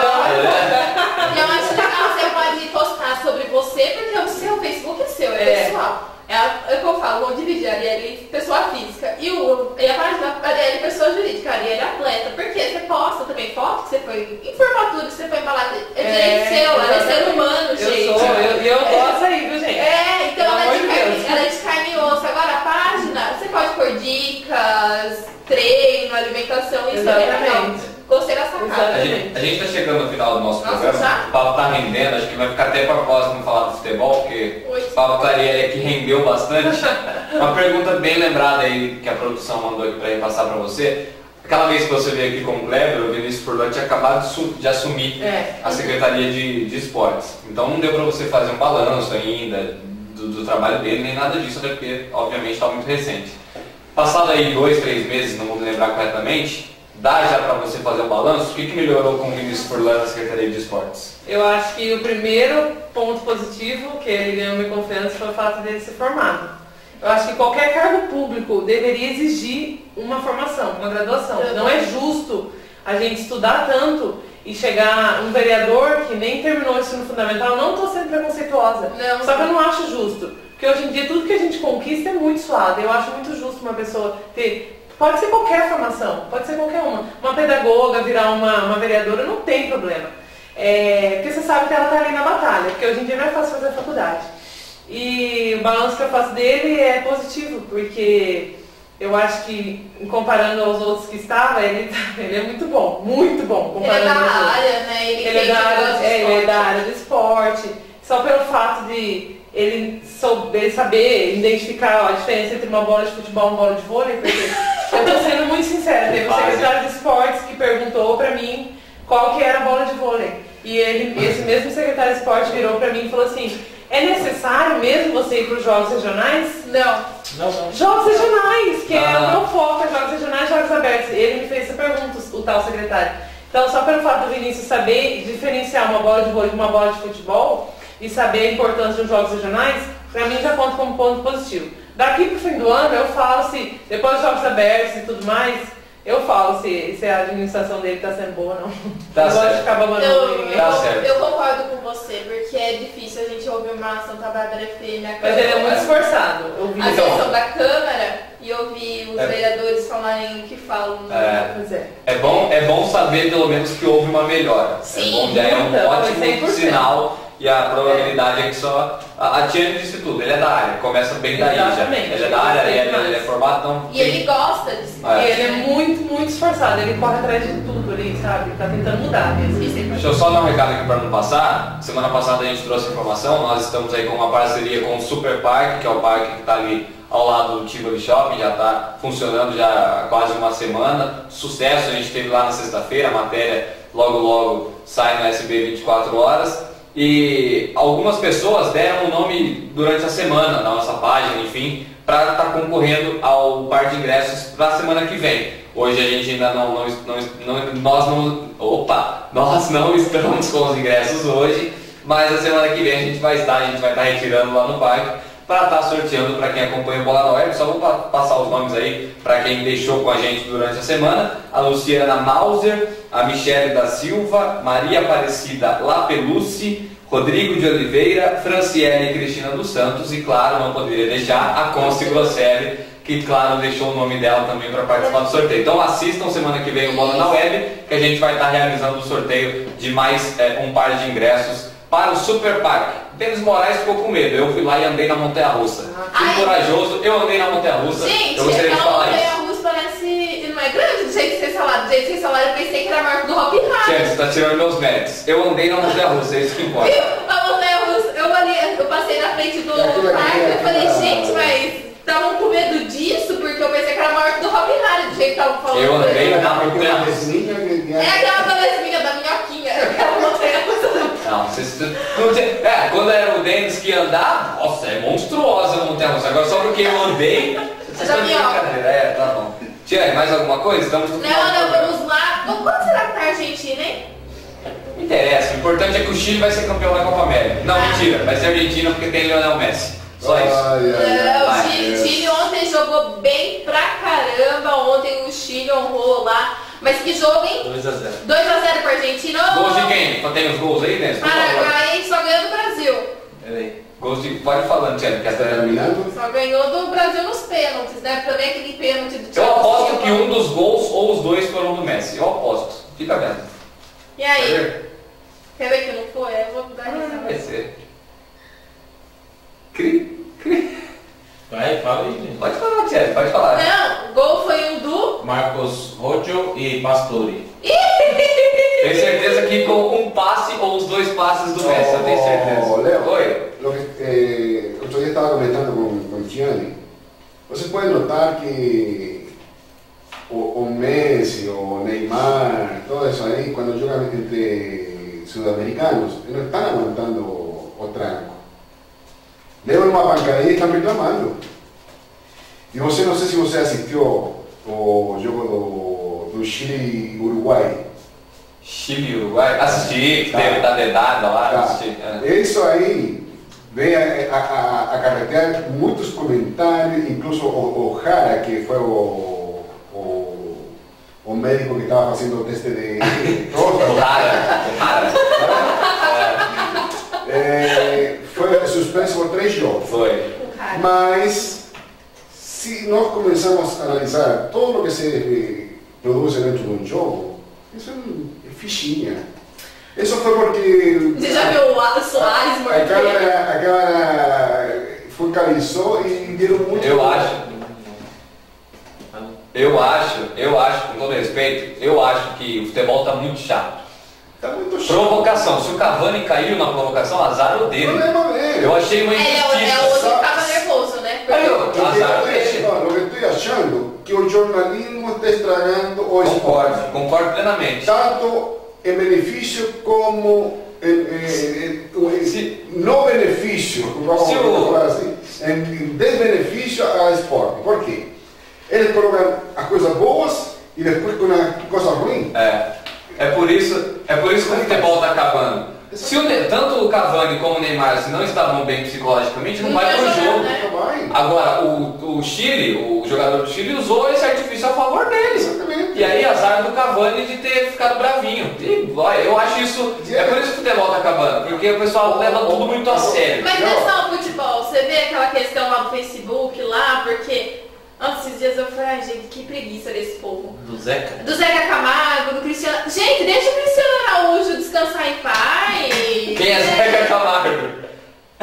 Speaker 1: E eu acho legal, você pode postar sobre você, porque o seu Facebook é seu, é pessoal. É o que eu falo, vamos dividir a Arielle, pessoa física, e a página da Arielle, pessoa jurídica, a Arielle atleta, porque você posta também foto que você foi em formatura, que você foi embalada, direito seu, ela é ser humano, gente.
Speaker 3: Eu gosto aí, viu, gente?
Speaker 1: Então ela é de carne e osso. Agora a página, você pode pôr dicas, treino, alimentação, isso é legal. Gostei da sacada.
Speaker 2: A gente está chegando no final do nosso programa. O papo está rendendo, acho que vai ficar até para o próximo falar do futebol, porque o papo com a Arielle aqui rendeu bastante. Uma pergunta bem lembrada aí que a produção mandou aqui para repassar para você. Aquela vez que você veio aqui com o Kleber, o Vinícius Furlan tinha acabado de assumir a Secretaria de Esportes. Então não deu para você fazer um balanço ainda do trabalho dele, nem nada disso, até porque obviamente está muito recente. Passado aí 2, 3 meses, não vou me lembrar corretamente, dá já para você fazer um balanço? O que melhorou com o Vinícius Furlan na Secretaria de Esportes?
Speaker 3: Eu acho que o primeiro ponto positivo que ele ganhou minha confiança foi o fato dele ser formado. Eu acho que qualquer cargo público deveria exigir uma formação, uma graduação. Não é justo a gente estudar tanto e chegar um vereador que nem terminou o ensino fundamental. Não estou sendo preconceituosa, só que eu não acho justo. Porque hoje em dia tudo que a gente conquista é muito suado. Eu acho muito justo uma pessoa ter... Pode ser qualquer formação, pode ser qualquer uma. Uma pedagoga virar uma vereadora não tem problema. Porque você sabe que ela está ali na batalha, porque hoje em dia não é fácil fazer faculdade. E o balanço que eu faço dele é positivo, porque eu acho que, comparando aos outros que estavam, ele é muito bom comparando
Speaker 1: ele é da área, né? Ele
Speaker 3: é da área do esporte. Só pelo fato de ele saber identificar a diferença entre uma bola de futebol e uma bola de vôlei, porque eu estou sendo muito sincera, teve um secretário de esportes que perguntou para mim qual que era a bola de vôlei. E esse mesmo secretário de esportes virou para mim e falou assim: é necessário mesmo você ir para os jogos regionais? Não. Jogos regionais, que é o meu foco, é jogos regionais, jogos abertos. Ele me fez essa pergunta, o tal secretário. Então, só pelo fato do Vinícius saber diferenciar uma bola de vôlei de uma bola de futebol e saber a importância dos jogos regionais, para mim já conta como ponto positivo. Daqui para o fim do ano, eu falo se, depois dos jogos abertos e tudo mais, eu falo se a administração dele está sendo boa ou não.
Speaker 2: Tá certo.
Speaker 3: Gosto de ficar babando ninguém.
Speaker 1: Eu concordo com você, porque é difícil a gente ouvir uma Santa Bárbara FM.
Speaker 3: Mas ele é muito esforçado.
Speaker 1: A sessão da Câmara e ouvir os vereadores falarem o que falam.
Speaker 2: É bom saber pelo menos que houve uma melhora.
Speaker 1: Sim,
Speaker 2: é bom, já é um ótimo sinal e a probabilidade é que só... A Tiane disse tudo, ele é da área, começa bem daí já. Ele é da área, ele é formado, então...
Speaker 1: E ele gosta de esporte.
Speaker 3: E ele é muito, muito esforçado, ele corre atrás de tudo ali, sabe? Tá tentando mudar mesmo.
Speaker 2: Deixa eu só dar um recado aqui para não passar. Semana passada a gente trouxe informação, nós estamos aí com uma parceria com o Super Parque, que é o parque que está ali ao lado do Tivoli Shopping, já está funcionando já há quase uma semana. Sucesso, a gente teve lá na sexta-feira, a matéria logo sai no SB 24 horas. E algumas pessoas deram o nome durante a semana na nossa página, enfim, para estar concorrendo ao par de ingressos para a semana que vem. Hoje a gente ainda nós não estamos com os ingressos hoje, mas a semana que vem a gente vai estar retirando lá no parque para estar sorteando para quem acompanha o Bola na Web. Só vou passar os nomes aí para quem deixou com a gente durante a semana: a Luciana Mauser, a Michele da Silva, Maria Aparecida Lapelucci, Rodrigo de Oliveira, Franciele e Cristina dos Santos e, claro, não poderia deixar a Conce Grosselli, que, claro, deixou o nome dela também para participar do sorteio. Então assistam semana que vem o Bola na Web, que a gente vai estar realizando o sorteio de mais um par de ingressos para o Super Parque. Denis Moraes ficou com medo, eu fui lá e andei na montanha-russa. Fui corajoso, eu andei na montanha-russa.
Speaker 1: Gente,
Speaker 2: eu gostaria de falar isso.
Speaker 1: montanha-russa parece... não é grande do jeito que vocês falaram. Do jeito que vocês falaram, eu pensei que era maior do Hop Hari.
Speaker 2: Gente, você está tirando meus méritos. Eu andei na montanha-russa, é isso que importa.
Speaker 1: Viu? A montanha-russa, eu passei na frente do parque e falei, gente, mas... estavam com medo disso porque eu pensei que era maior do Hop Hari, do jeito que estavam falando.
Speaker 2: Eu andei na montanha-russa.
Speaker 1: É aquela belezinha da minhoquinha, aquela montanha-russa.
Speaker 2: Não, quando era o Denis que ia andar, nossa, é monstruosa a montanha-russa. Agora só porque eu andei...
Speaker 1: Da minhoca.
Speaker 2: Tá bom. Tia, mais alguma coisa? Estamos no final.
Speaker 1: Não, vamos lá. Quando será que tá a Argentina, hein?
Speaker 2: Não interessa, o importante é que o Chile vai ser campeão da Copa América. Não, mentira, vai ser a Argentina porque tem Lionel Messi. Só isso.
Speaker 1: O Chile ontem jogou bem pra caramba. Ontem o Chile honrou lá. Mas que jogo, hein?
Speaker 5: 2-0.
Speaker 1: 2-0 pra Argentina.
Speaker 2: Gols de quem? Tem os gols aí, né?
Speaker 1: Paraguai só ganhou do Brasil.
Speaker 5: Peraí.
Speaker 2: Gols de... Pode ir falando, Tiago, que
Speaker 4: Está terminando?
Speaker 1: Só ganhou do Brasil nos pênaltis, né? Também aquele pênalti do
Speaker 2: Eu aposto que um dos gols ou os dois foram do Messi. Eu aposto. Fica vendo.
Speaker 1: E aí? Quer ver que não foi? Eu vou dar risada.
Speaker 2: Vai ser.
Speaker 5: Vai, fala aí, gente.
Speaker 2: Pode falar, Tiago, pode falar.
Speaker 1: Não, o gol foi um do...
Speaker 5: Marcos Rojo e Pastore.
Speaker 2: Tenho certeza que com um passe ou os dois passes do Messi, eu tenho certeza.
Speaker 4: Leo,
Speaker 2: Oi.
Speaker 4: outro dia estava comentando com Tiane. Você pode notar que o Messi, o Neymar, todo isso aí, quando jogam entre sudamericanos, não estão aguantando o tranco. Levam uma pancadinha e estão reclamando. E você, não sei se você assistiu o jogo do Chile e Uruguai.
Speaker 2: Chile e Uruguai? Assisti, que teve da dedada lá, assisti.
Speaker 4: Isso aí vem a acarretear muitos comentários, incluso o Jara, que foi o médico que estava fazendo o teste de
Speaker 2: O Jara.
Speaker 4: foi suspenso por 3 jogos.
Speaker 2: Foi.
Speaker 4: Mas, se nós começarmos a analisar tudo o que se produz dentro de um jogo, isso é fichinha. Isso foi porque...
Speaker 1: Você já viu o Soares morrendo?
Speaker 4: A câmera focalizou e deram muito...
Speaker 2: Eu acho, com todo respeito, eu acho que o futebol está muito chato.
Speaker 4: Tá muito chato.
Speaker 2: Provocação. Se o Cavani caiu na provocação, azar o dele.
Speaker 4: Problema dele.
Speaker 2: Eu achei uma injustiça.
Speaker 1: O outro tava nervoso, né?
Speaker 2: Azar dele.
Speaker 4: O que eu estou achando que o jornalismo está estragando o esporte.
Speaker 2: Concordo plenamente.
Speaker 4: Tanto em benefício como no benefício, vamos falar assim, em desbenefício ao esporte. Por quê? Eles colocam as coisas boas e depois com a coisa ruim.
Speaker 2: É por isso que o futebol está acabando. Se tanto o Cavani como o Neymar se não estavam bem psicologicamente, não vai pro jogo.
Speaker 1: Né?
Speaker 2: Agora, o Chile, o jogador do Chile usou esse artifício a favor deles.
Speaker 4: Exatamente.
Speaker 2: E aí azar do Cavani de ter ficado bravinho. E, olha, eu acho isso... É por isso que o futebol está acabando. Porque o pessoal leva tudo muito a sério.
Speaker 1: Mas não é só o futebol. Você vê aquela questão lá no Facebook, lá, porque... Antes esses dias eu falei, ai gente, que preguiça desse povo.
Speaker 5: Do Zeca?
Speaker 1: Do Zeca Camargo, do Cristiano... Gente, deixa o Cristiano Araújo descansar em paz.
Speaker 2: Quem é Zeca Camargo?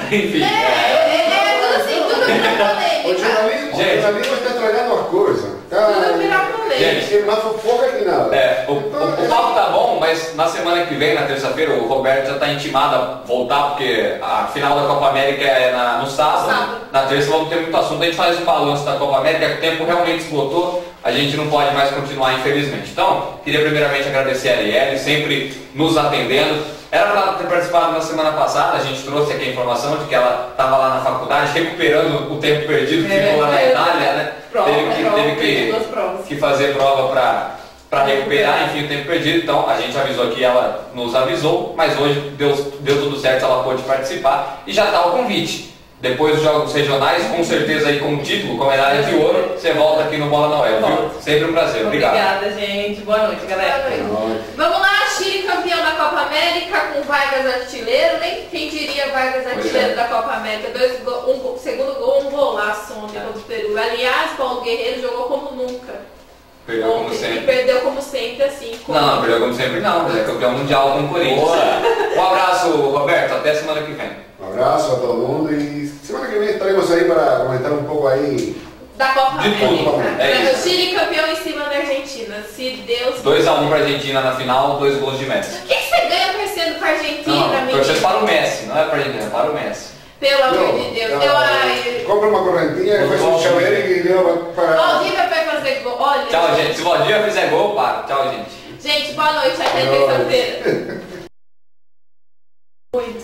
Speaker 2: Enfim.
Speaker 1: Tudo assim, tudo vira polêmica.
Speaker 4: O jornalismo está estragando as coisas.
Speaker 1: Tudo vira polêmica.
Speaker 2: Gente,
Speaker 4: É mais fofoca que nada.
Speaker 2: O papo tá bom, mas na semana que vem, na terça-feira, o Roberto já está intimado a voltar, porque a final da Copa América é no sábado. Na terça vamos ter muito assunto. A gente faz um balanço da Copa América, que o tempo realmente esgotou, a gente não pode mais continuar, infelizmente. Então, queria primeiramente agradecer a Arielle, sempre nos atendendo. Era para ela ter participado na semana passada, a gente trouxe aqui a informação de que ela estava lá na faculdade recuperando o tempo perdido que ficou lá na Itália, né? Teve que fazer prova para recuperar, enfim, o tempo perdido. Então a gente avisou aqui, ela nos avisou, mas hoje deu tudo certo, ela pôde participar e já está o convite. Depois dos jogos regionais, com certeza aí com o título, com a medalha de ouro, você volta aqui no Bola na Web, viu? Sempre um prazer. Obrigado.
Speaker 3: Obrigada, gente. Boa noite, galera.
Speaker 1: Boa noite. Vamos lá, Chile campeão da Copa América com Vargas artilheiro, nem quem diria Vargas artilheiro da Copa América. Segundo gol, um golaço ontem contra o Peru. Aliás, Paulo Guerreiro jogou como nunca.
Speaker 2: Perdeu como sempre.
Speaker 1: E perdeu como sempre, assim.
Speaker 2: Não, perdeu como sempre não, ele é campeão mundial com o Corinthians. Um abraço, Roberto, até semana que vem.
Speaker 4: Um abraço a todo mundo e semana que vem estaremos aí para comentar um pouco aí
Speaker 1: da Copa América.
Speaker 2: O
Speaker 1: Chile campeão em cima da Argentina. Se Deus
Speaker 2: 2-1 para a Argentina na final, 2 gols de Messi.
Speaker 1: O que você ganha torcendo para a Argentina,
Speaker 2: menino? Torcendo para o Messi, não é para a Argentina, é para o Messi.
Speaker 1: Pelo amor de Deus.
Speaker 4: Compra uma correntinha e faz um chaveiro e leva para...
Speaker 1: Valdívia vai fazer gol. Olha.
Speaker 2: Tchau, gente. Se o Valdívia fizer gol, para. Tchau, gente.
Speaker 1: Gente, boa noite. Até terça-feira. Muito.